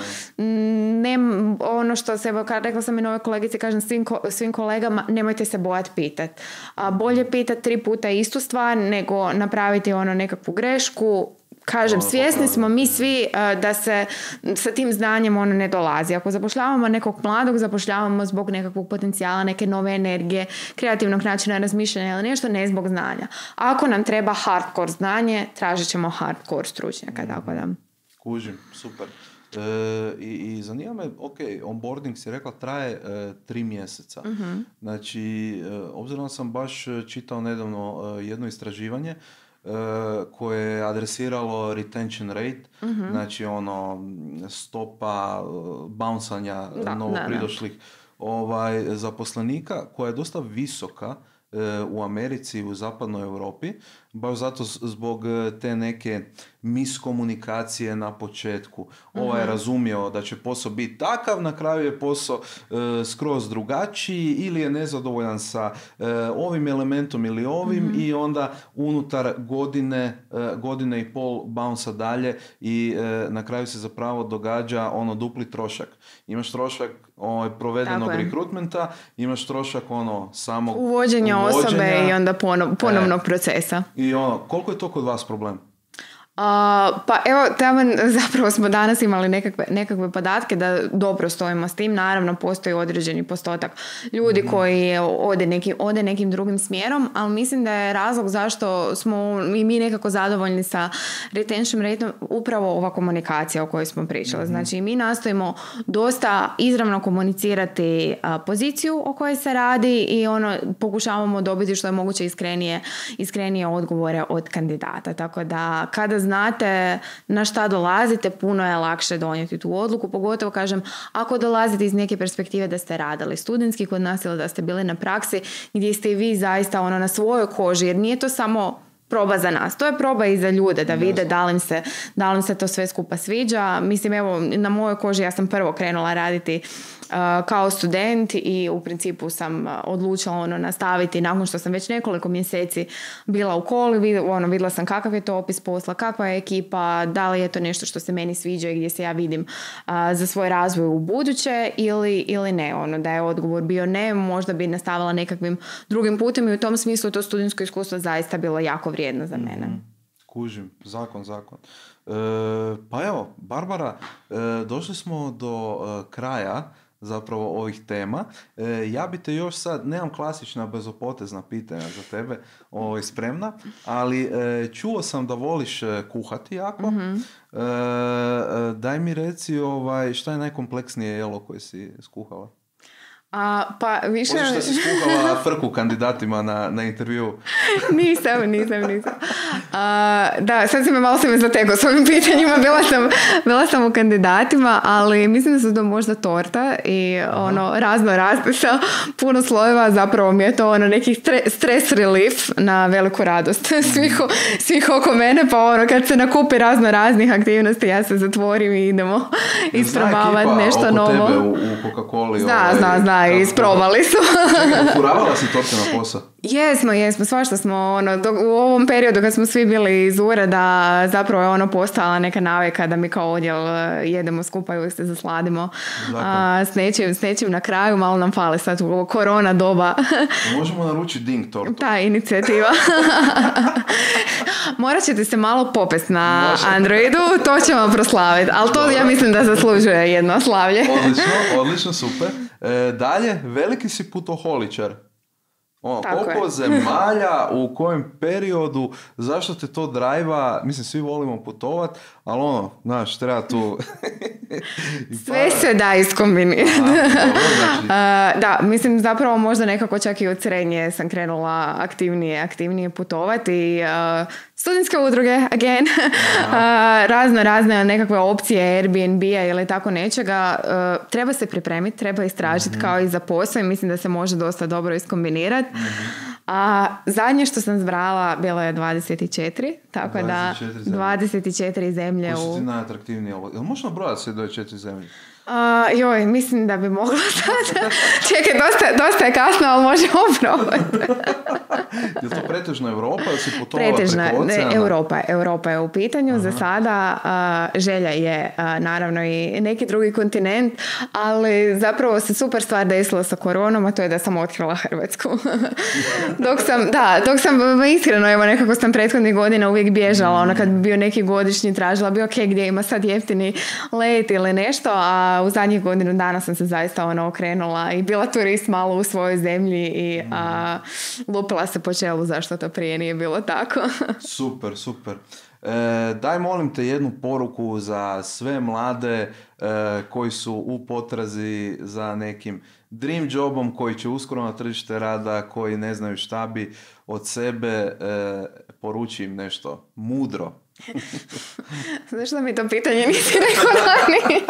Speaker 2: Što se, rekla sam i nove kolegice, kažem svim kolegama, nemojte se bojati pitati. Bolje pitati 3 puta istu stvar nego napraviti nekakvu grešku. Kažem, svjesni smo mi svi da se sa tim znanjem ne dolazi. Ako zapošljavamo nekog mladog, zapošljavamo zbog nekakvog potencijala, neke nove energije, kreativnog načina razmišljanja ili nešto, ne zbog znanja. Ako nam treba hardcore znanje, tražit ćemo hardcore stručnjaka. Tako da.
Speaker 1: Kužim, super. I zanima me, onboarding si rekla traje 3 mjeseca. Znači, obzirom sam baš čitao nedavno jedno istraživanje koje je adresiralo retention rate, znači stopa bouncanja novopridošlih zaposlenika, koja je dosta visoka u Americi i u zapadnoj Europi, baš zato zbog te neke miskomunikacije na početku. Ovaj je razumio da će posao biti takav, na kraju je posao skroz drugačiji ili je nezadovoljan sa ovim elementom ili ovim i onda unutar godine i pol bounce dalje i na kraju se zapravo događa dupli trošak. Imaš trošak provedenog rekrutmenta, imaš trošak samog
Speaker 2: uvođenja osobe i onda ponovnog procesa.
Speaker 1: I koliko je to kod vas problem?
Speaker 2: Pa evo, zapravo smo danas imali nekakve podatke da dobro stojimo s tim. Naravno, postoji određeni postotak ljudi koji ode nekim drugim smjerom, ali mislim da je razlog zašto smo i mi nekako zadovoljni sa retention rateom upravo ova komunikacija o kojoj smo pričali. Znači, mi nastojimo dosta izravno komunicirati poziciju o kojoj se radi i pokušavamo dobiti što je moguće iskrenije odgovore od kandidata. Tako da kada znate na šta dolazite, puno je lakše donijeti tu odluku, pogotovo, kažem, ako dolazite iz neke perspektive da ste radili studentski kod nas ili da ste bili na praksi gdje ste i vi zaista na svojoj koži, jer nije to samo proba za nas. To je proba i za ljude da vide da li im se to sve skupa sviđa. Mislim, evo, na mojoj koži ja sam prvo krenula raditi kao student i u principu sam odlučila nastaviti nakon što sam već nekoliko mjeseci bila u koli, vidjela sam kakav je to opis posla, kakva je ekipa, da li je to nešto što se meni sviđa i gdje se ja vidim za svoj razvoj u buduće ili ne. Da je odgovor bio ne, možda bi nastavila nekakvim drugim putem i u tom smislu to studentsko iskustvo zaista bilo jako vrijedno za mene.
Speaker 1: Kužim, zakon. Pa evo, Barbara, došli smo do kraja zapravo ovih tema. Ja bi te još sad, nemam klasična bezopotezna pitanja za tebe spremna, ali čuo sam da voliš kuhati jako. Daj mi reci šta je najkompleksnije jelo koje si skuhala?
Speaker 2: Pa više...
Speaker 1: Možeš da si skuhala frku kandidatima na intervju?
Speaker 2: Nisam. Da, sad malo se me zatekao s ovim pitanjima. Bila sam u kandidatima, ali mislim da su to možda torta i razno raste sa puno slojeva. Zapravo mi je to neki stres relief na veliku radost svih oko mene. Pa kad se nakupi razno raznih aktivnosti, ja se zatvorim i idemo isprobavati nešto novo.
Speaker 1: Zna ekipa oko tebe u Coca-Coli?
Speaker 2: Zna. Isprobali su.
Speaker 1: Čekaj, furavala si torte na posao?
Speaker 2: Jesmo, svašta smo, u ovom periodu kad smo svi bili iz ureda, zapravo je postala neka navika da mi kao odjel jedemo skupa i se zasladimo s nečim na kraju, malo nam fali sad u ovo korona doba.
Speaker 1: Možemo naručiti Ding tortu.
Speaker 2: Ta inicijativa. Morat ćete se malo popest na Androidu, to ćemo proslaviti, ali to ja mislim da zaslužuje jedno slavlje.
Speaker 1: Odlično, super. Dalje, veliki si putoholičar. Koliko zemalja, u kojem periodu, zašto te to drajva? Mislim, svi volimo putovat, ali znaš, treba tu...
Speaker 2: Sve se da iskombinirati. Da, mislim, zapravo možda nekako čak i od srednje sam krenula aktivnije putovati i studentske udruge, again, razne nekakve opcije Airbnb-a ili tako nečega. Treba se pripremiti, treba istražiti kao i za posao i mislim da se može dosta dobro iskombinirati. A zadnje što sam zbrala bilo je 24, tako 24 da zemlje. 24 zemlje.
Speaker 1: Koji su ti najatraktivnije? Jel možemo brojati sve 24 zemlje?
Speaker 2: Mislim da bi mogla sad. Čekaj, dosta je kasno, ali možemo probati.
Speaker 1: Je to pretežno Europa ili si putovala preko oceana?
Speaker 2: Europa je u pitanju. Za sada želja je naravno i neki drugi kontinent, ali zapravo se super stvar desila sa koronom, a to je da sam otkrila Hrvatsku. dok sam iskreno, evo nekako sam prethodnih godina uvijek bježala, kad bi bio neki godišnji tražila, bi ok, gdje ima sad jeftini let ili nešto, a u zadnjih godinu dana sam se zaista okrenula i bila turist malo u svojoj zemlji i lupila se po čelu zašto to prije nije bilo tako.
Speaker 1: Super. Daj molim te jednu poruku za sve mlade koji su u potrazi za nekim dream jobom, koji će uskoro na tržište rada, koji ne znaju šta bi od sebe, poruči im nešto mudro.
Speaker 2: Znaš da mi to pitanje nisi rekao lani?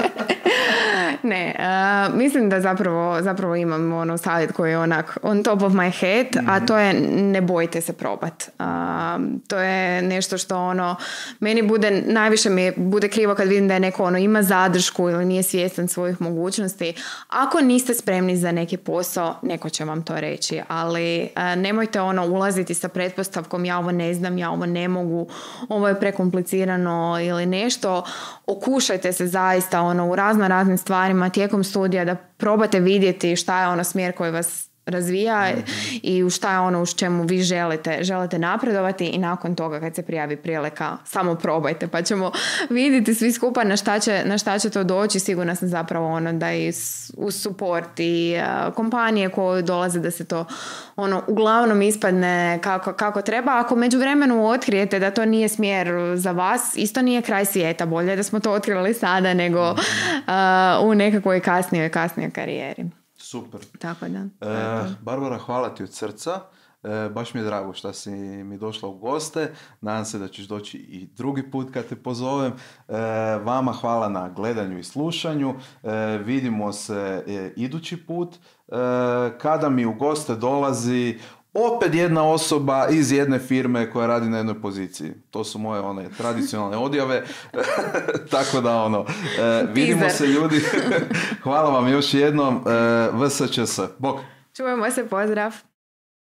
Speaker 2: Ne, mislim da zapravo imam savjet koji je onak on top of my head, a to je ne bojte se probat. To je nešto što meni najviše mi bude krivo kad vidim da je neko ima zadršku ili nije svjestan svojih mogućnosti. Ako niste spremni za neki posao, neko će vam to reći, ali nemojte ulaziti sa pretpostavkom ja ovo ne znam, ja ovo ne mogu, ovo je prekomplicirano ili nešto. Okušajte se zaista u raznim stvarima tijekom studija da probate vidjeti šta je smjer koji vas razvija i u šta je u čemu vi želite napredovati i nakon toga kad se prijavi prilika samo probajte pa ćemo vidjeti svi skupa na šta će to doći. Sigurna sam zapravo da i uz support i kompanije koje dolaze da se to uglavnom ispadne kako treba. Ako međuvremenu otkrijete da to nije smjer za vas, isto nije kraj svijeta. Bolje da smo to otkrili sada nego u nekakvoj kasnijoj karijeri.
Speaker 1: Super.
Speaker 2: Tako da.
Speaker 1: Barbara, hvala ti od srca. Baš mi je drago što si mi došla u goste. Nadam se da ćeš doći i drugi put kad te pozovem. Vama hvala na gledanju i slušanju. Vidimo se idući put. Kada mi u goste dolazi opet jedna osoba iz jedne firme koja radi na jednoj poziciji. To su moje tradicionalne odjave. Tako da vidimo se ljudi. Hvala vam još jednom. VSČS. Bok.
Speaker 2: Čujemo se, pozdrav.